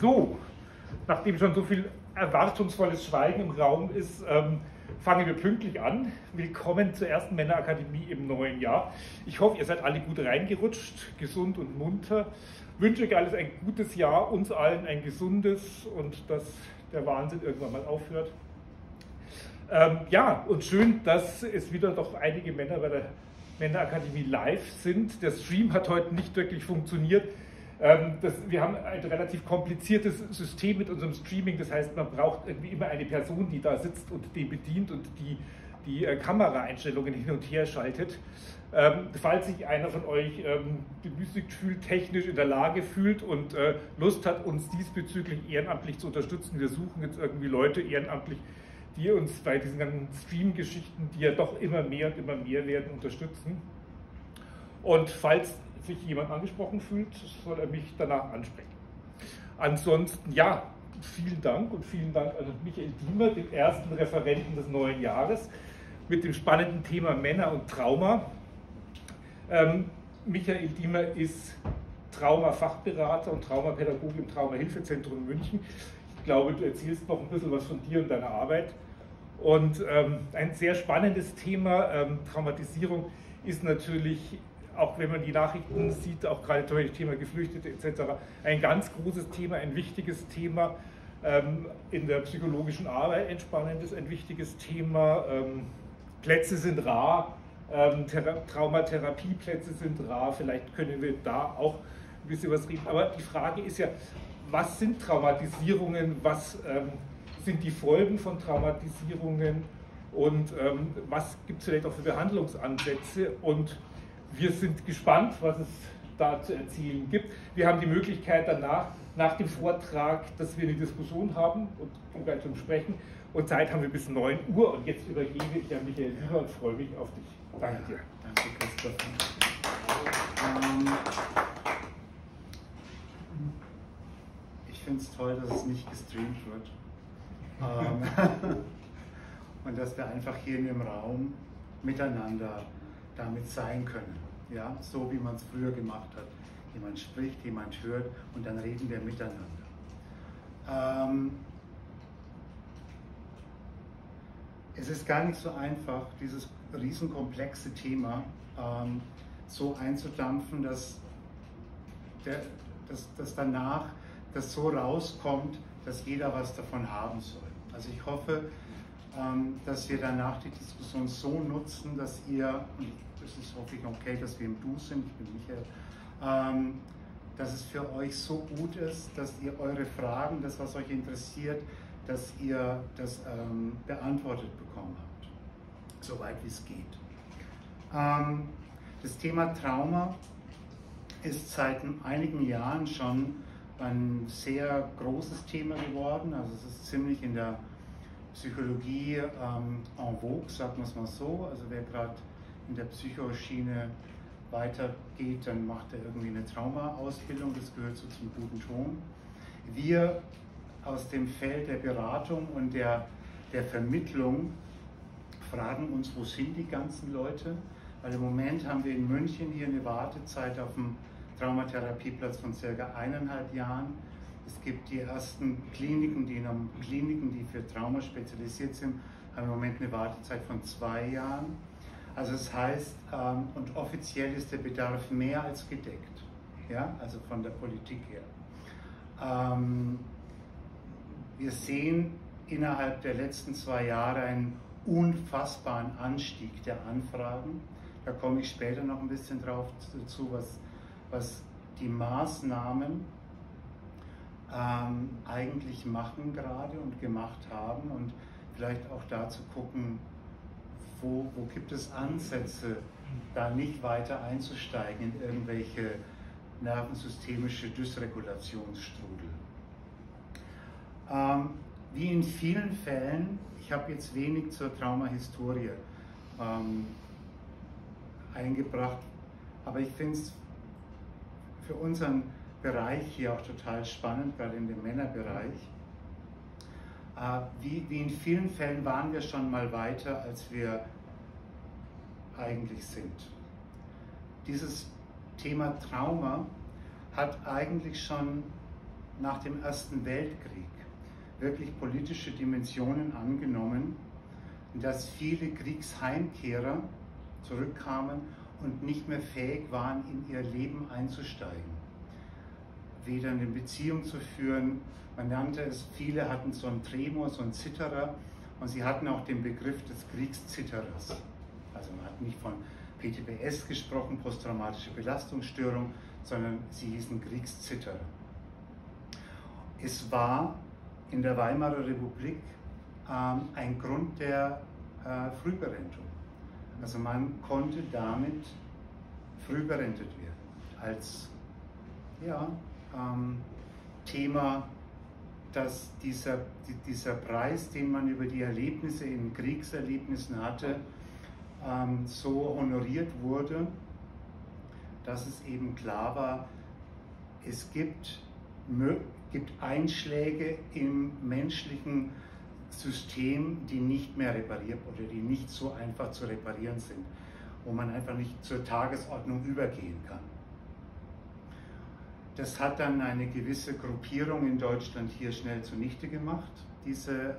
So, nachdem schon so viel erwartungsvolles Schweigen im Raum ist, fangen wir pünktlich an. Willkommen zur ersten Männerakademie im neuen Jahr. Ich hoffe, ihr seid alle gut reingerutscht, gesund und munter. Ich wünsche euch alles ein gutes Jahr, uns allen ein gesundes und dass der Wahnsinn irgendwann mal aufhört. Ja, und schön, dass es wieder doch einige Männer bei der Männerakademie live sind. Der Stream hat heute nicht wirklich funktioniert. Wir haben ein relativ kompliziertes System mit unserem Streaming, das heißt, man braucht irgendwie immer eine Person, die da sitzt und den bedient und die Kameraeinstellungen hin und her schaltet. Falls sich einer von euch bemüßigt fühlt, technisch in der Lage fühlt und Lust hat, uns diesbezüglich ehrenamtlich zu unterstützen, wir suchen jetzt irgendwie Leute ehrenamtlich, die uns bei diesen ganzen Stream-Geschichten, die ja doch immer mehr und immer mehr werden, unterstützen. Und falls sich jemand angesprochen fühlt, soll er mich danach ansprechen. Ansonsten, ja, vielen Dank und vielen Dank an Michael Diemer, den ersten Referenten des neuen Jahres, mit dem spannenden Thema Männer und Trauma. Michael Diemer ist Traumafachberater und Traumapädagoge im Traumahilfezentrum München. Ich glaube, du erzählst noch ein bisschen was von dir und deiner Arbeit. Und ein sehr spannendes Thema, Traumatisierung, ist natürlich, auch wenn man die Nachrichten sieht, auch gerade zum Thema Geflüchtete etc., ein ganz großes Thema, ein wichtiges Thema, in der psychologischen Arbeit ein spannendes, ein wichtiges Thema. Plätze sind rar, Traumatherapieplätze sind rar, vielleicht können wir da auch ein bisschen was reden. Aber die Frage ist ja, was sind Traumatisierungen, was sind die Folgen von Traumatisierungen und was gibt es vielleicht auch für Behandlungsansätze? Und wir sind gespannt, was es da zu erzählen gibt. Wir haben die Möglichkeit danach, nach dem Vortrag, dass wir eine Diskussion haben und gleich zum Sprechen. Und Zeit haben wir bis 9 Uhr. Und jetzt übergebe ich an Michael Diemer und freue mich auf dich. Danke dir. Danke, Christoph. Ich finde es toll, dass es nicht gestreamt wird. Und dass wir einfach hier in dem Raum miteinander damit sein können, ja? So wie man es früher gemacht hat. Jemand spricht, jemand hört und dann reden wir miteinander. Es ist gar nicht so einfach, dieses riesenkomplexe Thema so einzudampfen, dass danach das so rauskommt, dass jeder was davon haben soll. Also ich hoffe, dass wir danach die Diskussion so nutzen, dass ihr, und das ist hoffentlich okay, dass wir im Du sind, ich bin Michael, dass es für euch so gut ist, dass ihr eure Fragen, das was euch interessiert, dass ihr das beantwortet bekommen habt, soweit wie es geht. Das Thema Trauma ist seit einigen Jahren schon ein sehr großes Thema geworden, also es ist ziemlich in der Psychologie en vogue, sagen wir es mal so. Also wer gerade in der Psychoschiene weitergeht, dann macht er irgendwie eine Trauma-Ausbildung, das gehört so zum guten Ton. Wir aus dem Feld der Beratung und der Vermittlung fragen uns, wo sind die ganzen Leute? Weil im Moment haben wir in München hier eine Wartezeit auf dem Traumatherapieplatz von ca. 1,5 Jahren. Es gibt die ersten Kliniken, die für Trauma spezialisiert sind, haben im Moment eine Wartezeit von 2 Jahren. Also das heißt, und offiziell ist der Bedarf mehr als gedeckt, ja? Also von der Politik her. Wir sehen innerhalb der letzten 2 Jahre einen unfassbaren Anstieg der Anfragen. Da komme ich später noch ein bisschen drauf dazu, was die Maßnahmen eigentlich machen gerade und gemacht haben und vielleicht auch da zu gucken, wo gibt es Ansätze, da nicht weiter einzusteigen in irgendwelche nervensystemische Dysregulationsstrudel. Wie in vielen Fällen, ich habe jetzt wenig zur Traumahistorie eingebracht, aber ich finde es für unseren Bereich hier auch total spannend, gerade in dem Männerbereich. Wie in vielen Fällen waren wir schon mal weiter, als wir eigentlich sind. Dieses Thema Trauma hat eigentlich schon nach dem Ersten Weltkrieg wirklich politische Dimensionen angenommen, dass viele Kriegsheimkehrer zurückkamen und nicht mehr fähig waren, in ihr Leben einzusteigen. Weder eine Beziehung zu führen, man nannte es, viele hatten so einen Tremor, so einen Zitterer, und sie hatten auch den Begriff des Kriegszitterers. Also man hat nicht von PTBS gesprochen, posttraumatische Belastungsstörung, sondern sie hießen Kriegszitterer. Es war in der Weimarer Republik ein Grund der Frühberentung. Also man konnte damit früh berentet werden als Thema, dass dieser Preis, den man über die Erlebnisse in Kriegserlebnissen hatte, so honoriert wurde, dass es eben klar war, es gibt Einschläge im menschlichen System, die nicht mehr reparierbar oder die nicht so einfach zu reparieren sind, wo man einfach nicht zur Tagesordnung übergehen kann. Das hat dann eine gewisse Gruppierung in Deutschland hier schnell zunichte gemacht, diese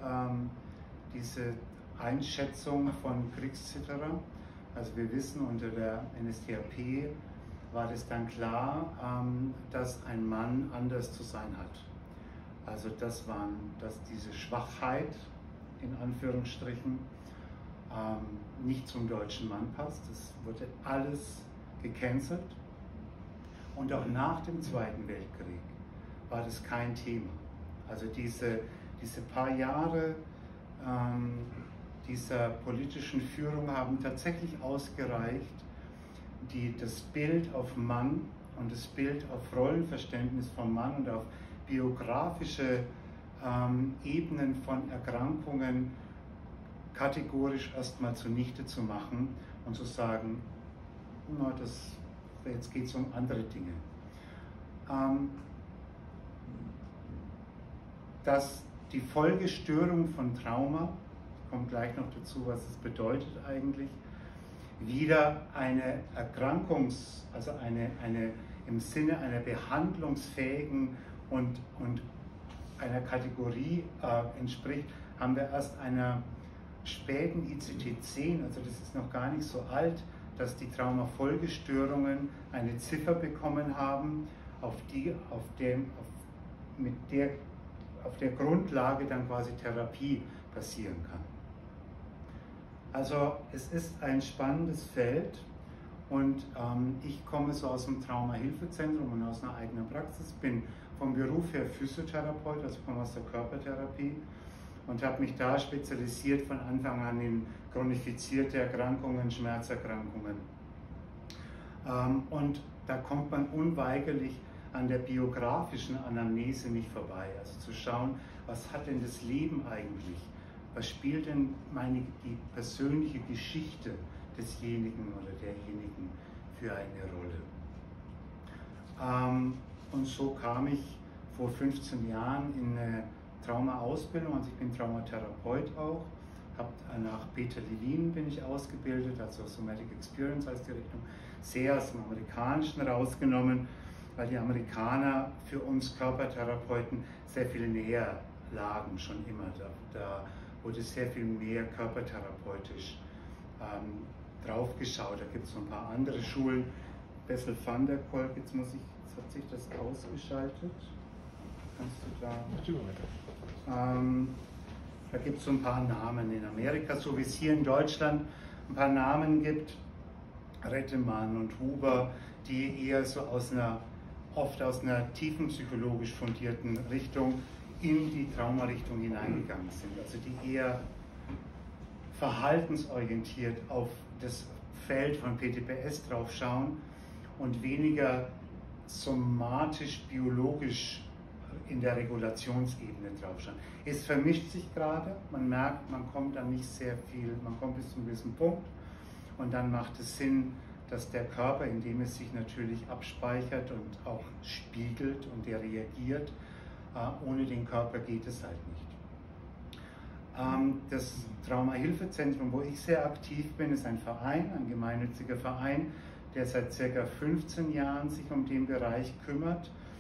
Einschätzung von Kriegszitterer. Also wir wissen, unter der NSDAP war es dann klar, dass ein Mann anders zu sein hat. Also dass diese Schwachheit, in Anführungsstrichen, nicht zum deutschen Mann passt. Das wurde alles gecancelt. Und auch nach dem Zweiten Weltkrieg war das kein Thema. Also diese paar Jahre dieser politischen Führung haben tatsächlich ausgereicht, das Bild auf Mann und das Bild auf Rollenverständnis vom Mann und auf biografische Ebenen von Erkrankungen kategorisch erstmal zunichte zu machen und zu sagen, na, jetzt geht es um andere Dinge. Dass die Folgestörung von Trauma, ich komme gleich noch dazu, was es bedeutet eigentlich, wieder eine also eine im Sinne einer behandlungsfähigen und einer Kategorie entspricht, haben wir erst einer späten ICD-10, also das ist noch gar nicht so alt, dass die Traumafolgestörungen eine Ziffer bekommen haben, auf der Grundlage dann quasi Therapie passieren kann. Also es ist ein spannendes Feld und ich komme so aus dem Traumahilfezentrum und aus einer eigenen Praxis, bin vom Beruf her Physiotherapeut, also komme aus der Körpertherapie und habe mich da spezialisiert von Anfang an in chronifizierte Erkrankungen, Schmerzerkrankungen. Und da kommt man unweigerlich an der biografischen Anamnese nicht vorbei. Also zu schauen, was hat denn das Leben eigentlich? Was spielt denn die persönliche Geschichte desjenigen oder derjenigen für eine Rolle? Und so kam ich vor 15 Jahren in eine Trauma-Ausbildung, also ich bin Traumatherapeut auch, nach Peter Levine bin ich ausgebildet, also Somatic Experience heißt die Richtung, sehr aus dem Amerikanischen rausgenommen, weil die Amerikaner für uns Körpertherapeuten sehr viel näher lagen, schon immer. Da wurde sehr viel mehr körpertherapeutisch draufgeschaut. Da gibt es noch ein paar andere Schulen. Bessel van der Kolk, jetzt hat sich das ausgeschaltet. Kannst du da? Da gibt es so ein paar Namen in Amerika, so wie es hier in Deutschland ein paar Namen gibt. Rettemann und Huber, die eher so oft aus einer tiefenpsychologisch fundierten Richtung in die Traumarichtung hineingegangen sind. Also die eher verhaltensorientiert auf das Feld von PTBS drauf schauen und weniger somatisch-biologisch in der Regulationsebene drauf schauen. Es vermischt sich gerade, man merkt, man kommt dann nicht sehr viel, man kommt bis zu einem gewissen Punkt und dann macht es Sinn, dass der Körper, indem es sich natürlich abspeichert und auch spiegelt und der reagiert, ohne den Körper geht es halt nicht. Das Traumahilfezentrum, wo ich sehr aktiv bin, ist ein Verein, ein gemeinnütziger Verein, der seit ca. 15 Jahren sich um den Bereich kümmert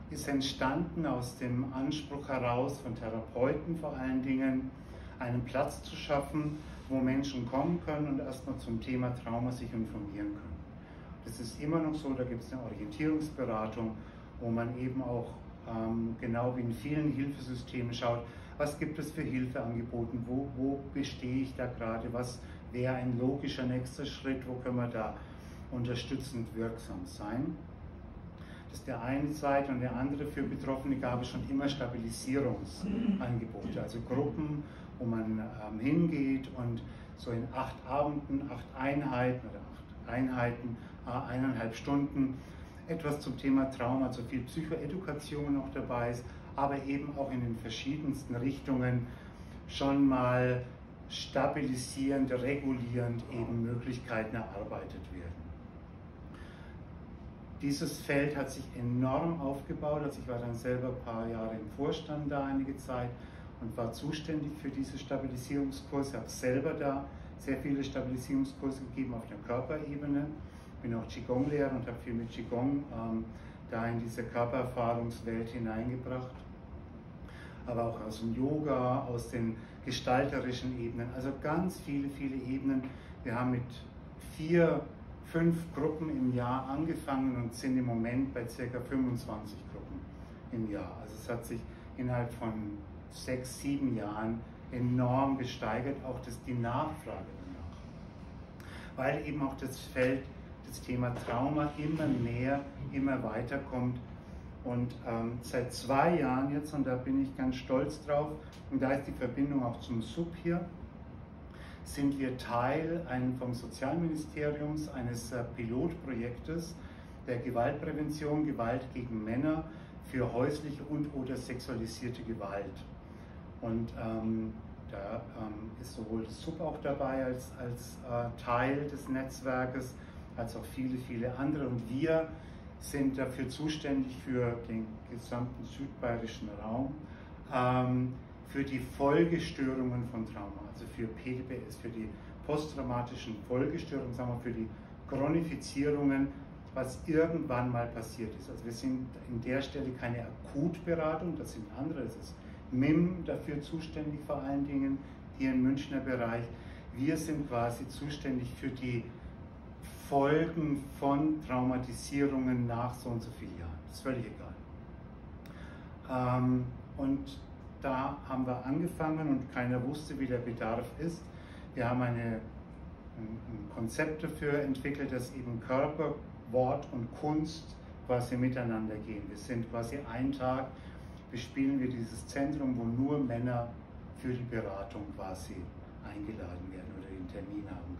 ist entstanden aus dem Anspruch heraus von Therapeuten vor allen Dingen, einen Platz zu schaffen, wo Menschen kommen können und erstmal zum Thema Trauma sich informieren können. Das ist immer noch so, da gibt es eine Orientierungsberatung, wo man eben auch genau wie in vielen Hilfesystemen schaut, was gibt es für Hilfeangebote, wo bestehe ich da gerade, was wäre ein logischer nächster Schritt, wo können wir da unterstützend wirksam sein. Das ist der eine Seite, und der andere, für Betroffene gab es schon immer Stabilisierungsangebote, also Gruppen, wo man hingeht und so in 8 Abenden, 8 Einheiten oder 8 Einheiten, 1,5 Stunden etwas zum Thema Trauma, also viel Psychoedukation noch dabei ist, aber eben auch in den verschiedensten Richtungen schon mal stabilisierend, regulierend eben Möglichkeiten erarbeitet werden. Dieses Feld hat sich enorm aufgebaut, also ich war dann selber ein paar Jahre im Vorstand da einige Zeit und war zuständig für diese Stabilisierungskurse, habe selber da sehr viele Stabilisierungskurse gegeben auf der Körperebene, bin auch Qigong-Lehrer und habe viel mit Qigong da in diese Körpererfahrungswelt hineingebracht, aber auch aus dem Yoga, aus den gestalterischen Ebenen, also ganz viele Ebenen. Wir haben mit 4, 5 Gruppen im Jahr angefangen und sind im Moment bei ca. 25 Gruppen im Jahr. Also es hat sich innerhalb von 6, 7 Jahren enorm gesteigert, auch die Nachfrage danach. Weil eben auch das Feld, das Thema Trauma immer näher, immer weiter kommt. Und seit 2 Jahren jetzt, und da bin ich ganz stolz drauf, und da ist die Verbindung auch zum SUB hier, sind wir Teil vom Sozialministeriums eines Pilotprojektes der Gewaltprävention, Gewalt gegen Männer für häusliche und/oder sexualisierte Gewalt. Und da ist sowohl das SUB auch dabei als Teil des Netzwerkes, als auch viele andere. Und wir sind dafür zuständig für den gesamten südbayerischen Raum, für die Folgestörungen von Trauma, also für PTBS, für die posttraumatischen Folgestörungen, sagen wir, für die Chronifizierungen, was irgendwann mal passiert ist. Also wir sind in der Stelle keine Akutberatung, das sind andere, das ist MIM dafür zuständig vor allen Dingen, hier im Münchner Bereich. Wir sind quasi zuständig für die Folgen von Traumatisierungen nach so und so vielen Jahren. Das ist völlig egal. Und da haben wir angefangen und keiner wusste, wie der Bedarf ist. Wir haben ein Konzept dafür entwickelt, dass eben Körper, Wort und Kunst quasi miteinander gehen. Wir sind quasi einen Tag, bespielen wir dieses Zentrum, wo nur Männer für die Beratung quasi eingeladen werden oder den Termin haben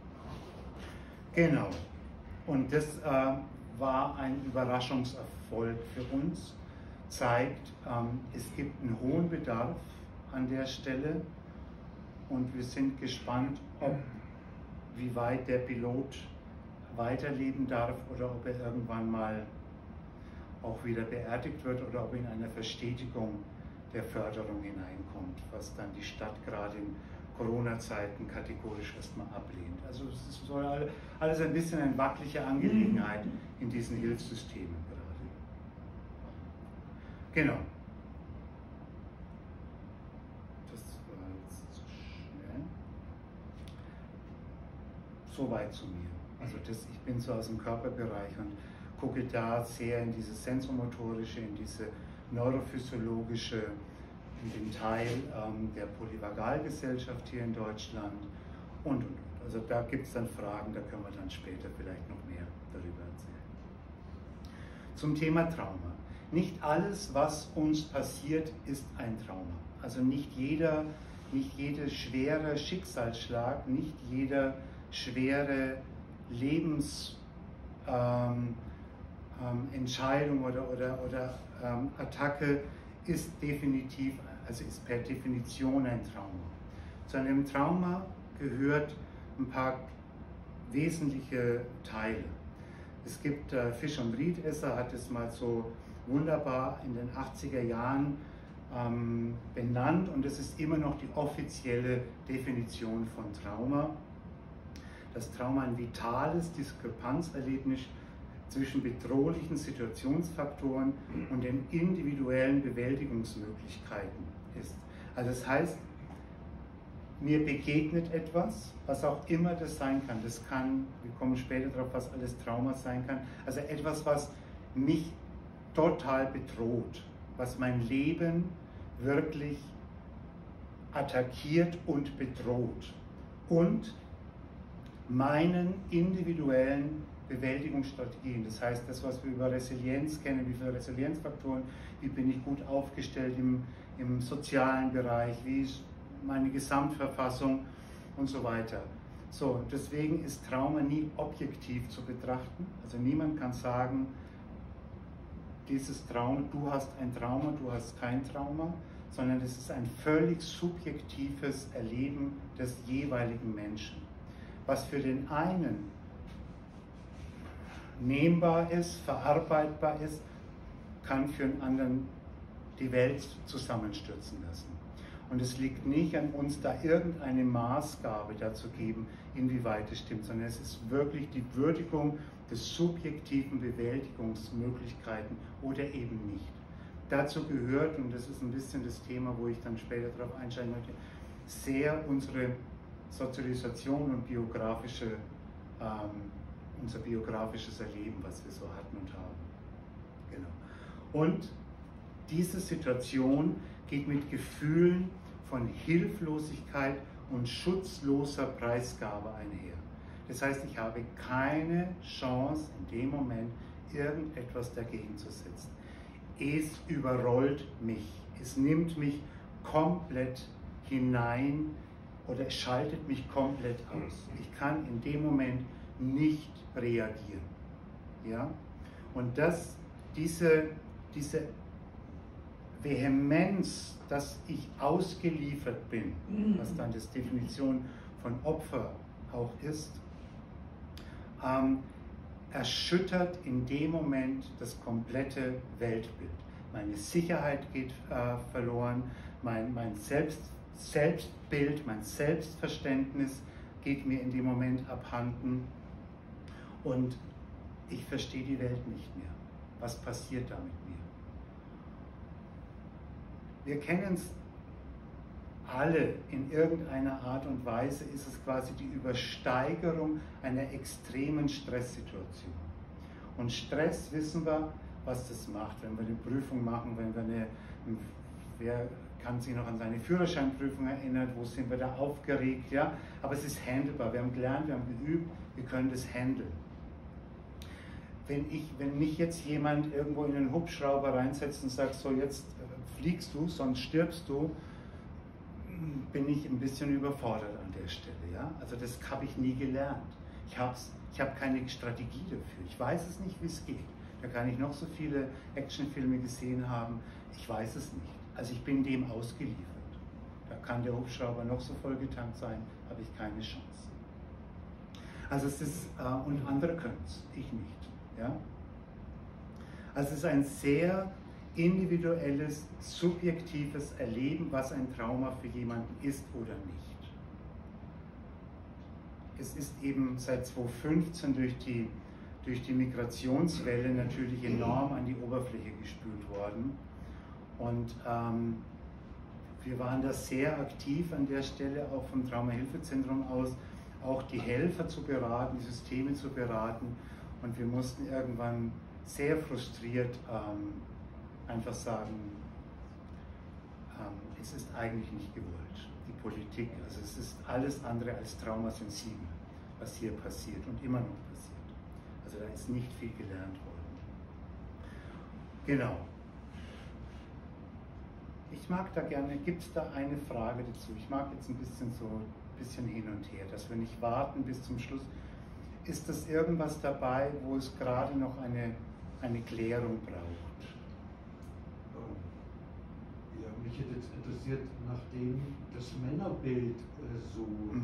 können. Genau. Und das war ein Überraschungserfolg für uns. Zeigt, es gibt einen hohen Bedarf an der Stelle und wir sind gespannt, wie weit der Pilot weiterleben darf oder ob er irgendwann mal auch wieder beerdigt wird oder ob er in eine Verstetigung der Förderung hineinkommt, was dann die Stadt gerade in Corona-Zeiten kategorisch erstmal ablehnt. Also es ist so alles ein bisschen eine wackelige Angelegenheit in diesen Hilfssystemen gerade. Genau. Das war jetzt zu schnell. Soweit zu mir. Also ich bin so aus dem Körperbereich und gucke da sehr in dieses sensomotorische, in diese neurophysiologische, in den Teil der Polyvagalgesellschaft hier in Deutschland und. Also da gibt es dann Fragen, da können wir dann später vielleicht noch mehr darüber erzählen. Zum Thema Trauma. Nicht alles, was uns passiert, ist ein Trauma. Also nicht jeder schwere Schicksalsschlag, nicht jeder schwere Lebensentscheidung oder Attacke ist definitiv, also ist per Definition ein Trauma. Zu einem Trauma gehört ein paar wesentliche Teile. Es gibt Fisch und Riedesser hat es mal so wunderbar in den 80er Jahren benannt und es ist immer noch die offizielle Definition von Trauma. Dass Trauma ein vitales Diskrepanzerlebnis zwischen bedrohlichen Situationsfaktoren und den individuellen Bewältigungsmöglichkeiten ist. Also das heißt, mir begegnet etwas, was auch immer das sein kann. Das kann, wir kommen später darauf, was alles Trauma sein kann. Also etwas, was mich total bedroht, was mein Leben wirklich attackiert und bedroht und meinen individuellen Bewältigungsstrategien. Das heißt, das, was wir über Resilienz kennen, wie viele Resilienzfaktoren, wie bin ich gut aufgestellt im sozialen Bereich, wie ist meine Gesamtverfassung und so weiter. So, deswegen ist Trauma nie objektiv zu betrachten. Also niemand kann sagen, dieses Trauma, du hast ein Trauma, du hast kein Trauma, sondern es ist ein völlig subjektives Erleben des jeweiligen Menschen. Was für den einen nehmbar ist, verarbeitbar ist, kann für den anderen die Welt zusammenstürzen lassen. Und es liegt nicht an uns, da irgendeine Maßgabe dazu geben, inwieweit es stimmt, sondern es ist wirklich die Würdigung des subjektiven Bewältigungsmöglichkeiten oder eben nicht. Dazu gehört, und das ist ein bisschen das Thema, wo ich dann später darauf einsteigen möchte, sehr unsere Sozialisation und unser biografisches Erleben, was wir so hatten und haben. Genau. Und diese Situation geht mit Gefühlen von Hilflosigkeit und schutzloser Preisgabe einher. Das heißt, ich habe keine Chance, in dem Moment irgendetwas dagegen zu setzen. Es überrollt mich, es nimmt mich komplett hinein oder es schaltet mich komplett aus. Ich kann in dem Moment nicht reagieren. Ja? Und diese Vehemenz, dass ich ausgeliefert bin, was dann die Definition von Opfer auch ist, erschüttert in dem Moment das komplette Weltbild. Meine Sicherheit geht verloren, mein Selbstbild, mein Selbstverständnis geht mir in dem Moment abhanden und ich verstehe die Welt nicht mehr. Was passiert da mit mir? Wir kennen es alle, in irgendeiner Art und Weise ist es quasi die Übersteigerung einer extremen Stresssituation. Und Stress, wissen wir, was das macht, wenn wir eine Prüfung machen, wer kann sich noch an seine Führerscheinprüfung erinnern, wo sind wir da aufgeregt, ja? Aber es ist handelbar, wir haben gelernt, wir haben geübt, wir können das handeln. Wenn mich jetzt jemand irgendwo in einen Hubschrauber reinsetzt und sagt, so jetzt fliegst du, sonst stirbst du, bin ich ein bisschen überfordert an der Stelle. Ja? Also das habe ich nie gelernt. Ich habe keine Strategie dafür. Ich weiß es nicht, wie es geht. Da kann ich noch so viele Actionfilme gesehen haben. Ich weiß es nicht. Also ich bin dem ausgeliefert. Da kann der Hubschrauber noch so vollgetankt sein, habe ich keine Chance. Also es ist, und andere können es, ich nicht. Ja? Also es ist ein sehr individuelles, subjektives Erleben, was ein Trauma für jemanden ist oder nicht. Es ist eben seit 2015 durch die Migrationswelle natürlich enorm an die Oberfläche gespült worden. Und wir waren da sehr aktiv an der Stelle, auch vom Traumahilfezentrum aus, auch die Helfer zu beraten, die Systeme zu beraten. Und wir mussten irgendwann sehr frustriert einfach sagen, es ist eigentlich nicht gewollt. Die Politik, also es ist alles andere als traumasensibel, was hier passiert und immer noch passiert. Also da ist nicht viel gelernt worden. Genau. Ich mag da gerne, gibt es da eine Frage dazu? Ich mag jetzt ein bisschen hin und her, dass wir nicht warten bis zum Schluss. Ist das irgendwas dabei, wo es gerade noch eine Klärung braucht? Ja, mich hätte jetzt interessiert, nachdem das Männerbild so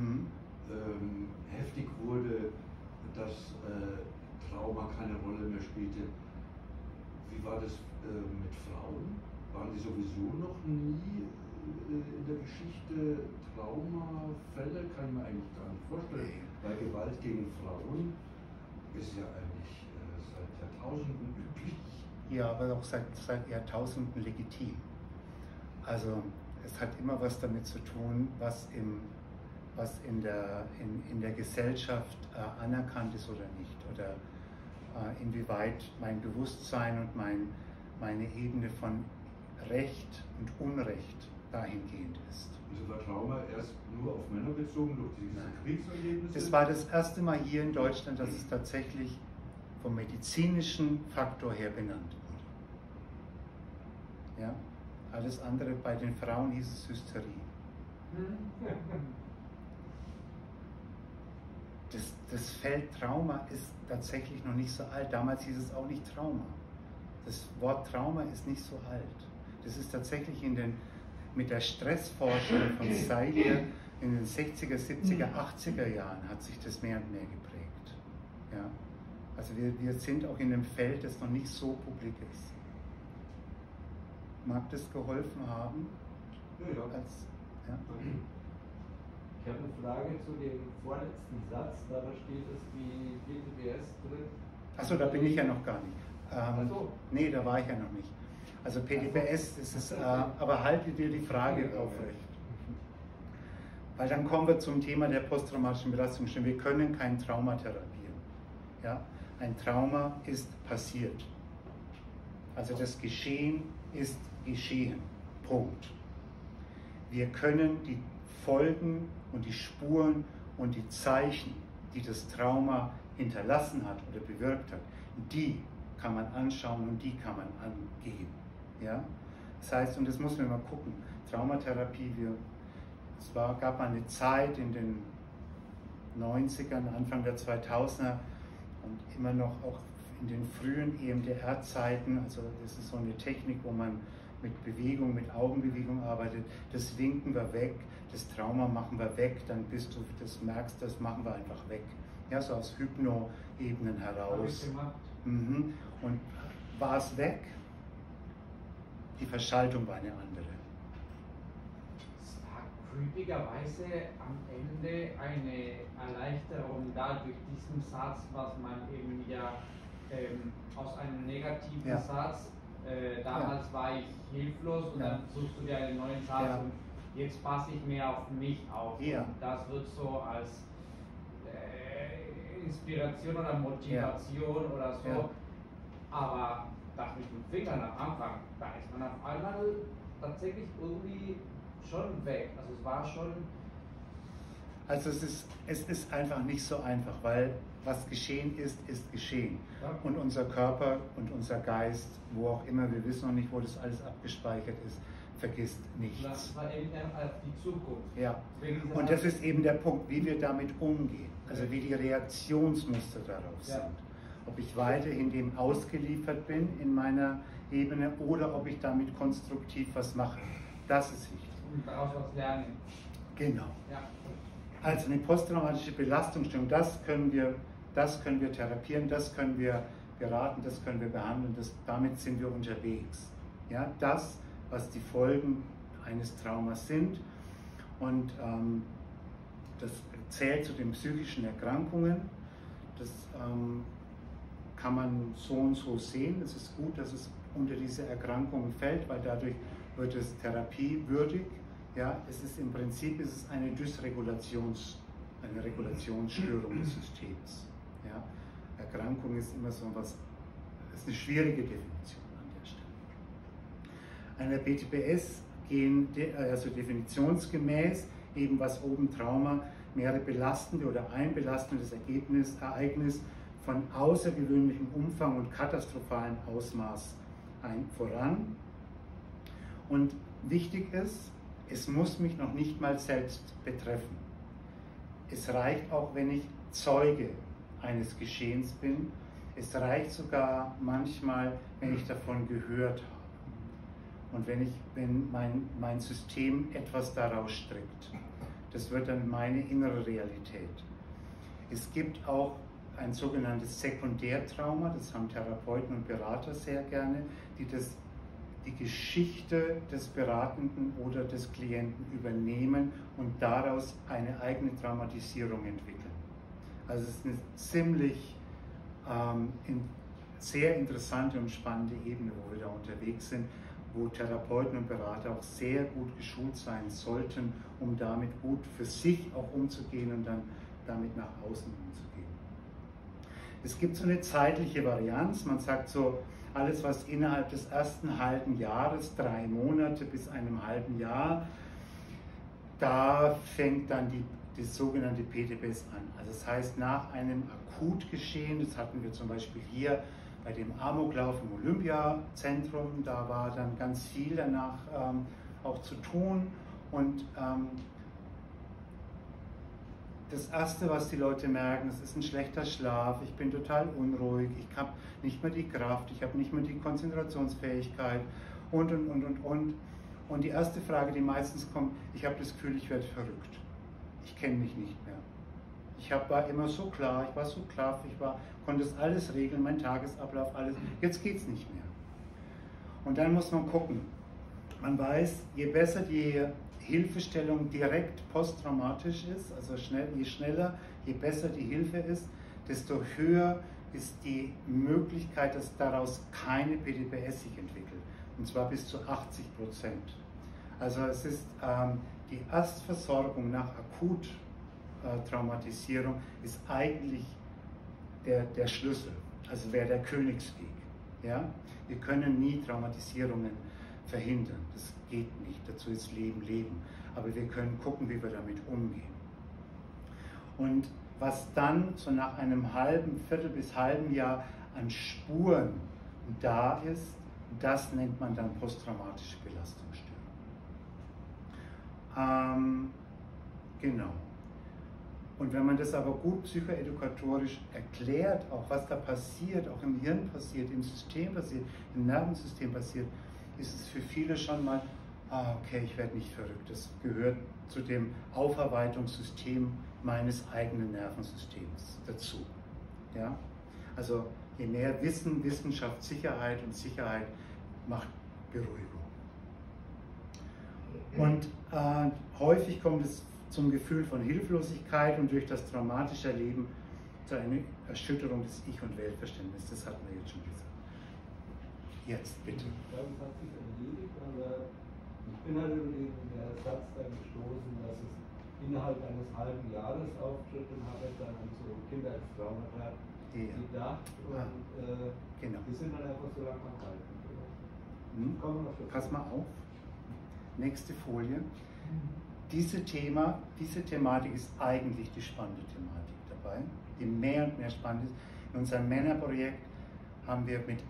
heftig wurde, dass Trauma keine Rolle mehr spielte, wie war das mit Frauen? Waren die sowieso noch nie in der Geschichte Traumafälle? Kann ich mir eigentlich gar nicht vorstellen. Weil Gewalt gegen Frauen ist ja eigentlich seit Jahrtausenden üblich. Ja, aber auch seit Jahrtausenden legitim. Also es hat immer was damit zu tun, was in der Gesellschaft anerkannt ist oder nicht. Oder inwieweit mein Bewusstsein und meine Ebene von Recht und Unrecht dahingehend ist. Also war Trauma erst nur auf Männer bezogen durch diese Kriegserlebnisse? Das war das erste Mal hier in Deutschland, dass es tatsächlich vom medizinischen Faktor her benannt wurde. Ja? Alles andere, bei den Frauen hieß es Hysterie. Das Feld Trauma ist tatsächlich noch nicht so alt. Damals hieß es auch nicht Trauma. Das Wort Trauma ist nicht so alt. Das ist tatsächlich mit der Stressforschung von Seiler in den 60er, 70er, 80er Jahren hat sich das mehr und mehr geprägt. Ja? Also wir sind auch in einem Feld, das noch nicht so publik ist. Mag das geholfen haben? Ja. Ja? Ich habe eine Frage zu dem vorletzten Satz, da steht es wie PTBS drin. Achso, da bin ich ja noch gar nicht. Ach so. Nee, da war ich ja noch nicht. Also PTBS, das ist, aber halte dir die Frage aufrecht. Weil dann kommen wir zum Thema der posttraumatischen Belastungsstörung. Wir können kein Trauma therapieren. Ja? Ein Trauma ist passiert. Also das Geschehen ist geschehen. Punkt. Wir können die Folgen und die Spuren und die Zeichen, die das Trauma hinterlassen hat oder bewirkt hat, die kann man anschauen und die kann man angehen. Ja? Das heißt, und das muss man mal gucken, Traumatherapie, gab mal eine Zeit in den 90ern, Anfang der 2000er und immer noch auch in den frühen EMDR-Zeiten, also das ist so eine Technik, wo man mit Bewegung, mit Augenbewegung arbeitet, das winken wir weg, das Trauma machen wir weg, dann bis du das merkst, das machen wir einfach weg. Ja, so aus Hypno-Ebenen heraus. Habe ich gemacht. Und war es weg? Die Verschaltung war eine andere. Es war creepigerweise am Ende eine Erleichterung da durch diesen Satz, was man eben ja aus einem negativen Satz, damals war ich hilflos und dann suchst du dir einen neuen Satz und jetzt passe ich mehr auf mich auf. Ja. Und das wird so als Inspiration oder Motivation oder so. Ja. Aber das mit den Fingern am Anfang, da ist man auf einmal tatsächlich irgendwie schon weg. Also es war schon. Also es ist einfach nicht so einfach, weil was geschehen ist, ist geschehen. Ja. Und unser Körper und unser Geist, wo auch immer, wir wissen noch nicht, wo das alles abgespeichert ist, vergisst nichts. Das war eben auf die Zukunft. Ja. Und das ist eben der Punkt, wie wir damit umgehen, also wie die Reaktionsmuster darauf sind. Ob ich weiterhin dem ausgeliefert bin in meiner Ebene oder ob ich damit konstruktiv was mache. Das ist wichtig. Und daraus was lernen. Genau. Ja. Also eine posttraumatische Belastungsstörung, das können wir therapieren, das können wir beraten, das können wir behandeln, damit sind wir unterwegs. Ja, das, was die Folgen eines Traumas sind, und das zählt zu den psychischen Erkrankungen. Das kann man so und so sehen. Es ist gut, dass es unter diese Erkrankungen fällt, weil dadurch wird es therapiewürdig. Ja, im Prinzip ist es eine Regulationsstörung des Systems. Ja. Erkrankung ist immer so was, ist eine schwierige Definition an der Stelle. An der BTBS gehen also definitionsgemäß eben was oben Trauma, mehrere belastende oder ein belastendes Ereignis von außergewöhnlichem Umfang und katastrophalen Ausmaß voran. Und wichtig ist, es muss mich noch nicht mal selbst betreffen. Es reicht auch, wenn ich Zeuge eines Geschehens bin. Es reicht sogar manchmal, wenn ich davon gehört habe. Und wenn mein System etwas daraus strickt. Das wird dann meine innere Realität. Es gibt auch ein sogenanntes Sekundärtrauma, das haben Therapeuten und Berater sehr gerne, die die Geschichte des Beratenden oder des Klienten übernehmen und daraus eine eigene Traumatisierung entwickeln. Also es ist eine ziemlich sehr interessante und spannende Ebene, wo wir da unterwegs sind, wo Therapeuten und Berater auch sehr gut geschult sein sollten, um damit gut für sich auch umzugehen und dann damit nach außen umzugehen. Es gibt so eine zeitliche Varianz, man sagt so, alles was innerhalb des ersten halben Jahres, 3 Monate bis einem halben Jahr, da fängt dann das sogenannte PTBS an. Also das heißt, nach einem Akutgeschehen, das hatten wir zum Beispiel hier bei dem Amoklauf im Olympiazentrum, da war dann ganz viel danach auch zu tun. Und das Erste, was die Leute merken, es ist ein schlechter Schlaf, ich bin total unruhig, ich habe nicht mehr die Kraft, ich habe nicht mehr die Konzentrationsfähigkeit und. Und die erste Frage, die meistens kommt, ich habe das Gefühl, ich werde verrückt. Ich kenne mich nicht mehr. Ich war immer so klar, ich war so klar, konnte das alles regeln, mein Tagesablauf, alles. Jetzt geht es nicht mehr. Und dann muss man gucken. Man weiß, je besser die Hilfestellung direkt posttraumatisch ist, also je schneller, je besser die Hilfe ist, desto höher ist die Möglichkeit, dass daraus keine PTBS sich entwickelt. Und zwar bis zu 80%. Also es ist die Erstversorgung nach Akuttraumatisierung ist eigentlich der Schlüssel, also wäre der Königsweg. Ja? Wir können nie Traumatisierungen verhindern, das geht nicht, dazu ist Leben. Aber wir können gucken, wie wir damit umgehen. Und was dann so nach einem Viertel bis halben Jahr an Spuren da ist, das nennt man dann posttraumatische Belastungsstörung. Genau. Und wenn man das aber gut psychoedukatorisch erklärt, auch was da passiert, auch im Hirn passiert, im System passiert, im Nervensystem passiert, ist es für viele schon mal, okay, ich werde nicht verrückt. Das gehört zu dem Aufarbeitungssystem meines eigenen Nervensystems dazu. Ja? Also je mehr Wissen, Wissenschaft, Sicherheit und Sicherheit macht Beruhigung. Und häufig kommt es zum Gefühl von Hilflosigkeit und durch das traumatische Erleben zu einer Erschütterung des Ich- und Weltverständnisses. Das hatten wir jetzt schon gesagt. Jetzt bitte. Ich glaube, es hat sich erledigt, aber ich bin halt über den Satz dann gestoßen, dass es innerhalb eines halben Jahres auftritt und habe dann an so Kindheitstraumata gedacht und genau. Die sind dann einfach so lang am Halten. Pass mal auf. Nächste Folie. Diese Thematik ist eigentlich die spannende Thematik dabei, die mehr und mehr spannend ist. In unserem Männerprojekt haben wir mit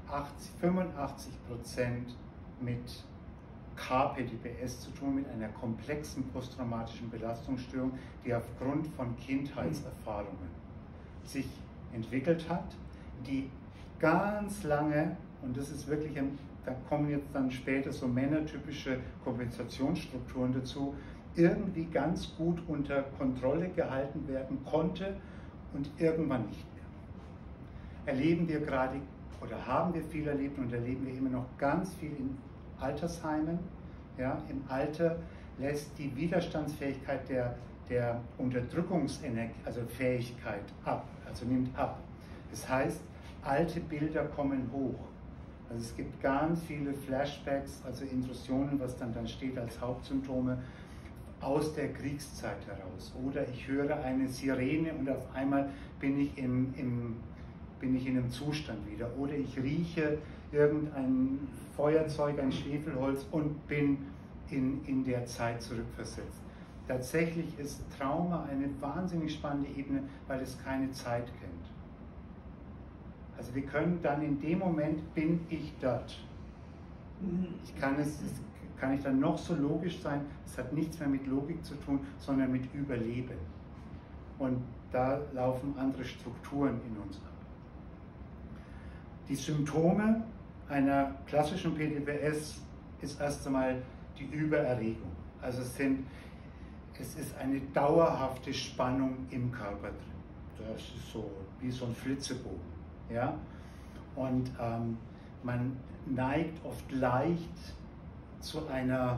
85% mit KPTBS zu tun, mit einer komplexen posttraumatischen Belastungsstörung, die aufgrund von Kindheitserfahrungen sich entwickelt hat, die ganz lange, und das ist wirklich, da kommen jetzt dann später so männertypische Kompensationsstrukturen dazu, irgendwie ganz gut unter Kontrolle gehalten werden konnte und irgendwann nicht mehr. Erleben wir gerade, oder haben wir viel erlebt und erleben wir immer noch ganz viel in Altersheimen. Ja, im Alter lässt die Widerstandsfähigkeit der Unterdrückungsenergie, also Fähigkeit ab, also nimmt ab. Das heißt, alte Bilder kommen hoch. Also es gibt ganz viele Flashbacks, also Intrusionen, was dann steht als Hauptsymptome aus der Kriegszeit heraus. Oder ich höre eine Sirene und auf einmal bin ich in einem Zustand wieder. Oder ich rieche irgendein Feuerzeug, ein Schwefelholz und bin in der Zeit zurückversetzt. Tatsächlich ist Trauma eine wahnsinnig spannende Ebene, weil es keine Zeit kennt. Also wir können dann in dem Moment, bin ich dort. Kann ich dann noch so logisch sein, es hat nichts mehr mit Logik zu tun, sondern mit Überleben. Und da laufen andere Strukturen in uns ab. Die Symptome einer klassischen PTBS ist erst einmal die Übererregung. Also es ist eine dauerhafte Spannung im Körper drin. Das ist so wie so ein Flitzebogen. Ja? Und man neigt oft leicht zu einer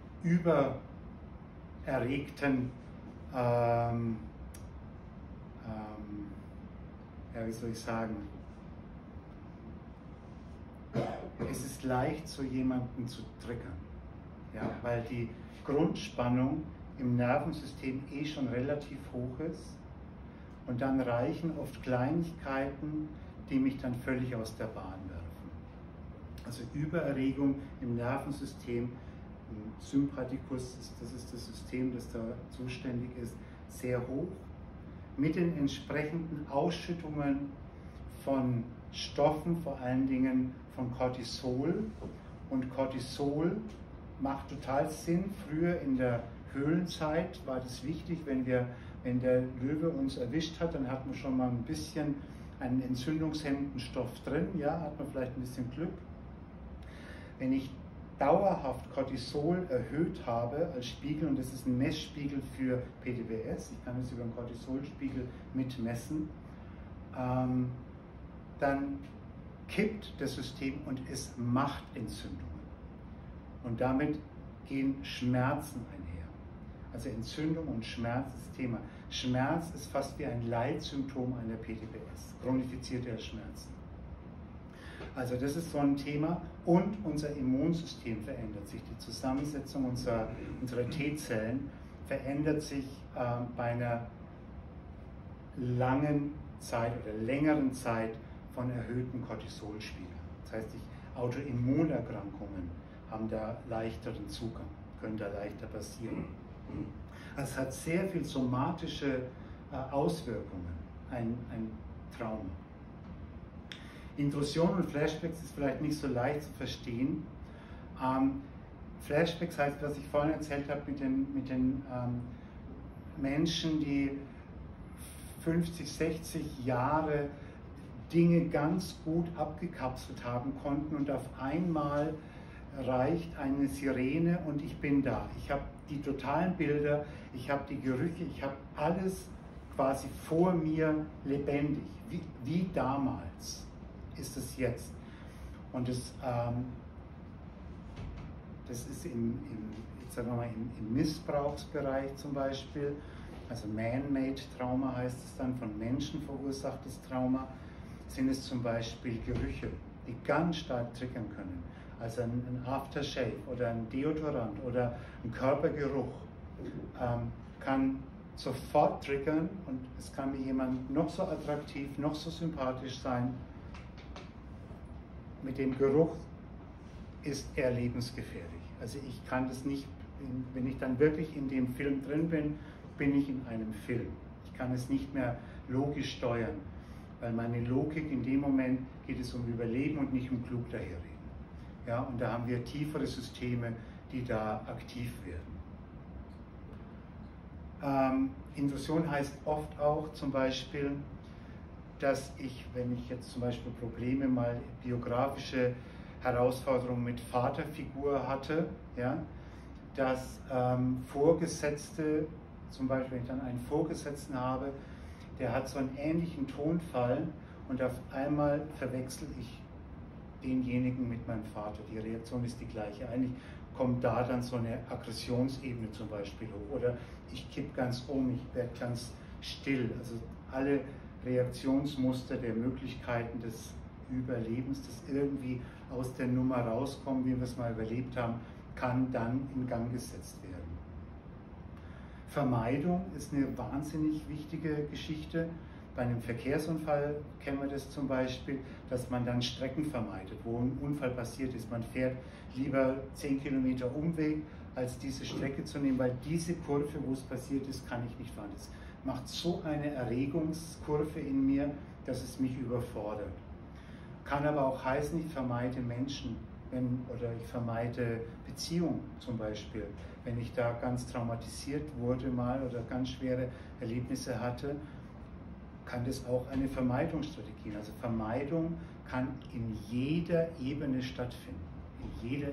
übererregten, wie soll ich sagen, es ist leicht, so jemanden zu triggern, ja, weil die Grundspannung im Nervensystem schon relativ hoch ist und dann reichen oft Kleinigkeiten, die mich dann völlig aus der Bahn werfen. Also Übererregung im Nervensystem, im Sympathikus, das ist das System, das da zuständig ist, sehr hoch, mit den entsprechenden Ausschüttungen von Stoffen, vor allen Dingen von Cortisol. Und Cortisol macht total Sinn. Früher in der Höhlenzeit war das wichtig, wenn der Löwe uns erwischt hat, dann hat man schon mal ein bisschen einen entzündungshemmenden Stoff drin, ja, hat man vielleicht ein bisschen Glück. Wenn ich dauerhaft Cortisol erhöht habe als Spiegel, und das ist ein Messspiegel für PTBS, ich kann es über den Cortisolspiegel mitmessen, dann kippt das System und es macht Entzündungen. Und damit gehen Schmerzen einher. Also Entzündung und Schmerz ist das Thema. Schmerz ist fast wie ein Leitsymptom einer PTBS, chronifizierte Schmerzen. Also das ist so ein Thema, und unser Immunsystem verändert sich. Die Zusammensetzung unserer T-Zellen verändert sich bei einer langen Zeit oder längeren Zeit von erhöhten Cortisolspiegel. Das heißt, die Autoimmunerkrankungen haben da leichteren Zugang, können da leichter passieren. Also es hat sehr viel somatische Auswirkungen, ein Trauma. Intrusion und Flashbacks ist vielleicht nicht so leicht zu verstehen. Flashbacks heißt, was ich vorhin erzählt habe mit den Menschen, die 50, 60 Jahre Dinge ganz gut abgekapselt haben konnten und auf einmal reicht eine Sirene und ich bin da. Ich habe die totalen Bilder, ich habe die Gerüche, ich habe alles quasi vor mir lebendig, wie damals ist es jetzt. Und das ist sagen wir mal, im Missbrauchsbereich zum Beispiel, also Man-Made Trauma heißt es dann, von Menschen verursachtes Trauma, sind es zum Beispiel Gerüche, die ganz stark triggern können. Also ein Aftershave oder ein Deodorant oder ein Körpergeruch kann sofort triggern, und es kann mir jemand noch so attraktiv, noch so sympathisch sein. Mit dem Geruch ist er lebensgefährlich. Also ich kann das nicht, wenn ich dann wirklich in dem Film drin bin, bin ich in einem Film. Ich kann es nicht mehr logisch steuern, weil meine Logik in dem Moment geht es um Überleben und nicht um klug daherreden. Ja, und da haben wir tiefere Systeme, die da aktiv werden. Intrusion heißt oft auch zum Beispiel, dass ich, wenn ich jetzt zum Beispiel Probleme, mal biografische Herausforderungen mit Vaterfigur hatte, ja, dass Vorgesetzte, zum Beispiel wenn ich dann einen Vorgesetzten habe, der hat so einen ähnlichen Tonfall und auf einmal verwechsel ich denjenigen mit meinem Vater. Die Reaktion ist die gleiche. Eigentlich kommt da dann so eine Aggressionsebene zum Beispiel hoch. Oder ich kipp ganz um, ich werde ganz still. Also alle Reaktionsmuster der Möglichkeiten des Überlebens, das irgendwie aus der Nummer rauskommen, wie wir es mal überlebt haben, kann dann in Gang gesetzt werden. Vermeidung ist eine wahnsinnig wichtige Geschichte. Bei einem Verkehrsunfall kennen wir das zum Beispiel, dass man dann Strecken vermeidet, wo ein Unfall passiert ist. Man fährt lieber 10 Kilometer Umweg, als diese Strecke zu nehmen, weil diese Kurve, wo es passiert ist, kann ich nicht fahren. Das macht so eine Erregungskurve in mir, dass es mich überfordert. Kann aber auch heißen, ich vermeide Menschen oder ich vermeide Beziehungen zum Beispiel. Wenn ich da ganz traumatisiert wurde mal oder ganz schwere Erlebnisse hatte, kann das auch eine Vermeidungsstrategie sein. Also Vermeidung kann in jeder Ebene stattfinden. In jeder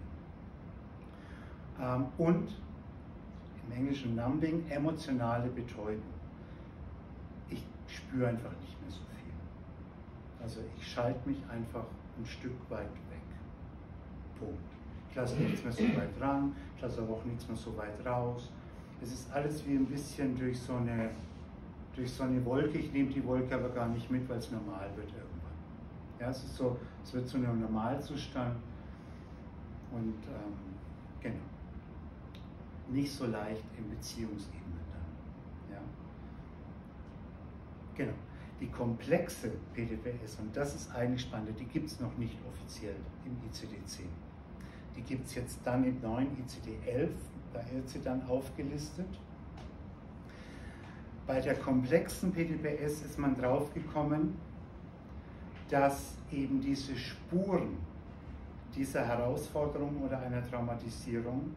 Ebene. Und im Englischen Numbing, emotionale Betäubung. Ich spüre einfach nicht mehr so viel. Also ich schalte mich einfach ein Stück weit weg. Punkt. Ich lasse nichts mehr so weit ran, ich lasse aber auch nichts mehr so weit raus. Es ist alles wie ein bisschen durch so eine Wolke. Ich nehme die Wolke aber gar nicht mit, weil es normal wird irgendwann. Ja, es wird zu einem Normalzustand und genau. Nicht so leicht in Beziehungsebene dann. Ja. Genau. Die komplexe PDPS, und das ist eigentlich spannend, die gibt es noch nicht offiziell im ICD-10. Die gibt es jetzt dann im neuen ICD-11, da wird sie dann aufgelistet. Bei der komplexen PDPS ist man draufgekommen, dass eben diese Spuren dieser Herausforderung oder einer Traumatisierung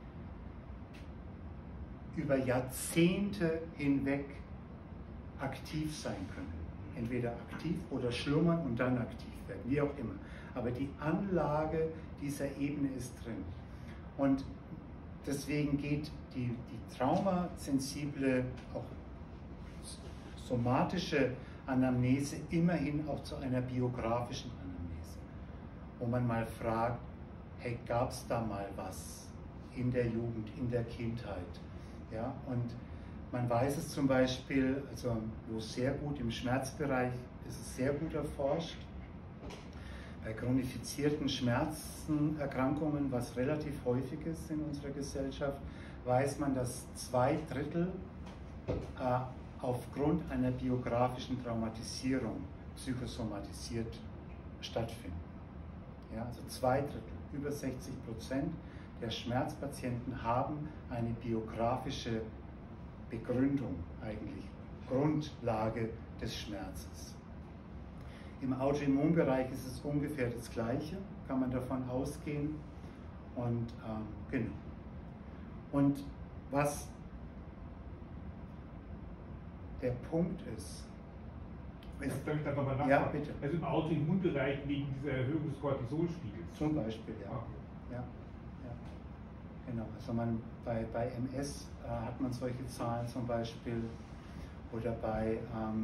über Jahrzehnte hinweg aktiv sein können. Entweder aktiv oder schlummern und dann aktiv werden, wie auch immer. Aber die Anlage dieser Ebene ist drin. Und deswegen geht die traumasensible, auch somatische Anamnese immerhin auch zu einer biografischen Anamnese, wo man mal fragt, hey, gab es da mal was in der Jugend, in der Kindheit? Ja, und man weiß es zum Beispiel, also wo sehr gut im Schmerzbereich ist es sehr gut erforscht. Bei chronifizierten Schmerzenerkrankungen, was relativ häufig ist in unserer Gesellschaft, weiß man, dass 2/3 aufgrund einer biografischen Traumatisierung psychosomatisiert stattfinden. Ja, also 2/3, über 60% der Schmerzpatienten haben eine biografische Begründung, eigentlich Grundlage des Schmerzes. Im Autoimmunbereich ist es ungefähr das Gleiche, kann man davon ausgehen. Und genau. Und was der Punkt ist. Darf ich da nochmal nachfragen? Ja, bitte. Also im Autoimmunbereich wegen dieser Erhöhung des Cortisolspiegels. Zum Beispiel, ja. Okay. Ja. Genau, also bei MS hat man solche Zahlen zum Beispiel, oder bei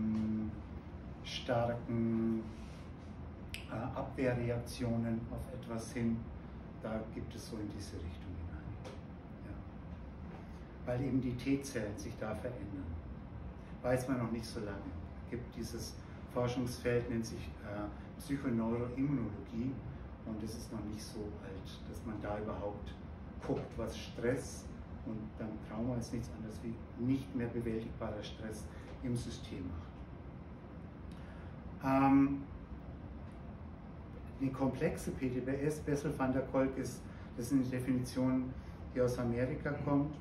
starken Abwehrreaktionen auf etwas hin, da gibt es so in diese Richtung hinein. Ja. Weil eben die T-Zellen sich da verändern. Weiß man noch nicht so lange. Es gibt dieses Forschungsfeld, nennt sich Psychoneuroimmunologie, und es ist noch nicht so alt, dass man da überhaupt guckt, was Stress, und dann Trauma ist nichts anderes wie nicht mehr bewältigbarer Stress im System macht. Eine komplexe PDPS, Bessel van der Kolk, das ist eine Definition, die aus Amerika kommt,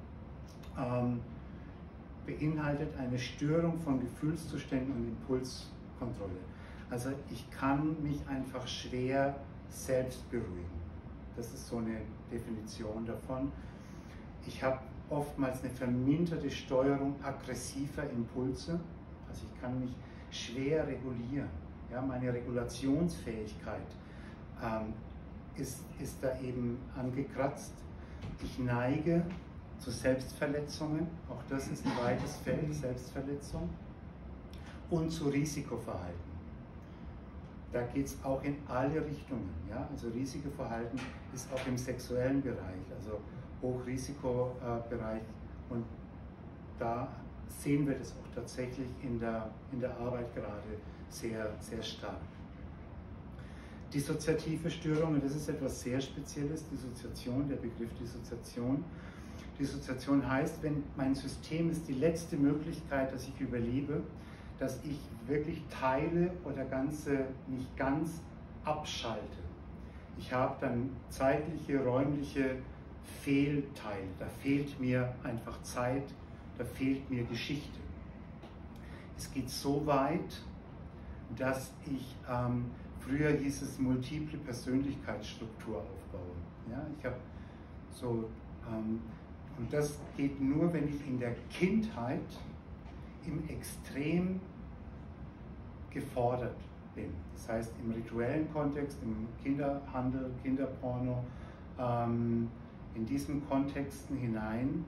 beinhaltet eine Störung von Gefühlszuständen und Impulskontrolle. Also ich kann mich einfach schwer selbst beruhigen. Das ist so eine Definition davon. Ich habe oftmals eine verminderte Steuerung aggressiver Impulse. Also ich kann mich schwer regulieren. Ja, meine Regulationsfähigkeit ist da eben angekratzt. Ich neige zu Selbstverletzungen, auch das ist ein weites Feld, Selbstverletzung, und zu Risikoverhalten. Da geht es auch in alle Richtungen. Ja? Also Risikoverhalten ist auch im sexuellen Bereich, also Hochrisikobereich, und da sehen wir das auch tatsächlich in der Arbeit gerade sehr, sehr stark. Dissoziative Störungen, das ist etwas sehr Spezielles, Dissoziation, der Begriff Dissoziation. Dissoziation heißt, wenn mein System ist die letzte Möglichkeit, dass ich überlebe, dass ich wirklich Teile oder mich ganz abschalte. Ich habe dann zeitliche, räumliche Fehlteile. Da fehlt mir einfach Zeit, da fehlt mir Geschichte. Es geht so weit, dass ich, früher hieß es multiple Persönlichkeitsstruktur aufbauen. Ja, ich habe so, und das geht nur, wenn ich in der Kindheit im Extrem gefordert bin. Das heißt, im rituellen Kontext, im Kinderhandel, Kinderporno, in diesen Kontexten hinein,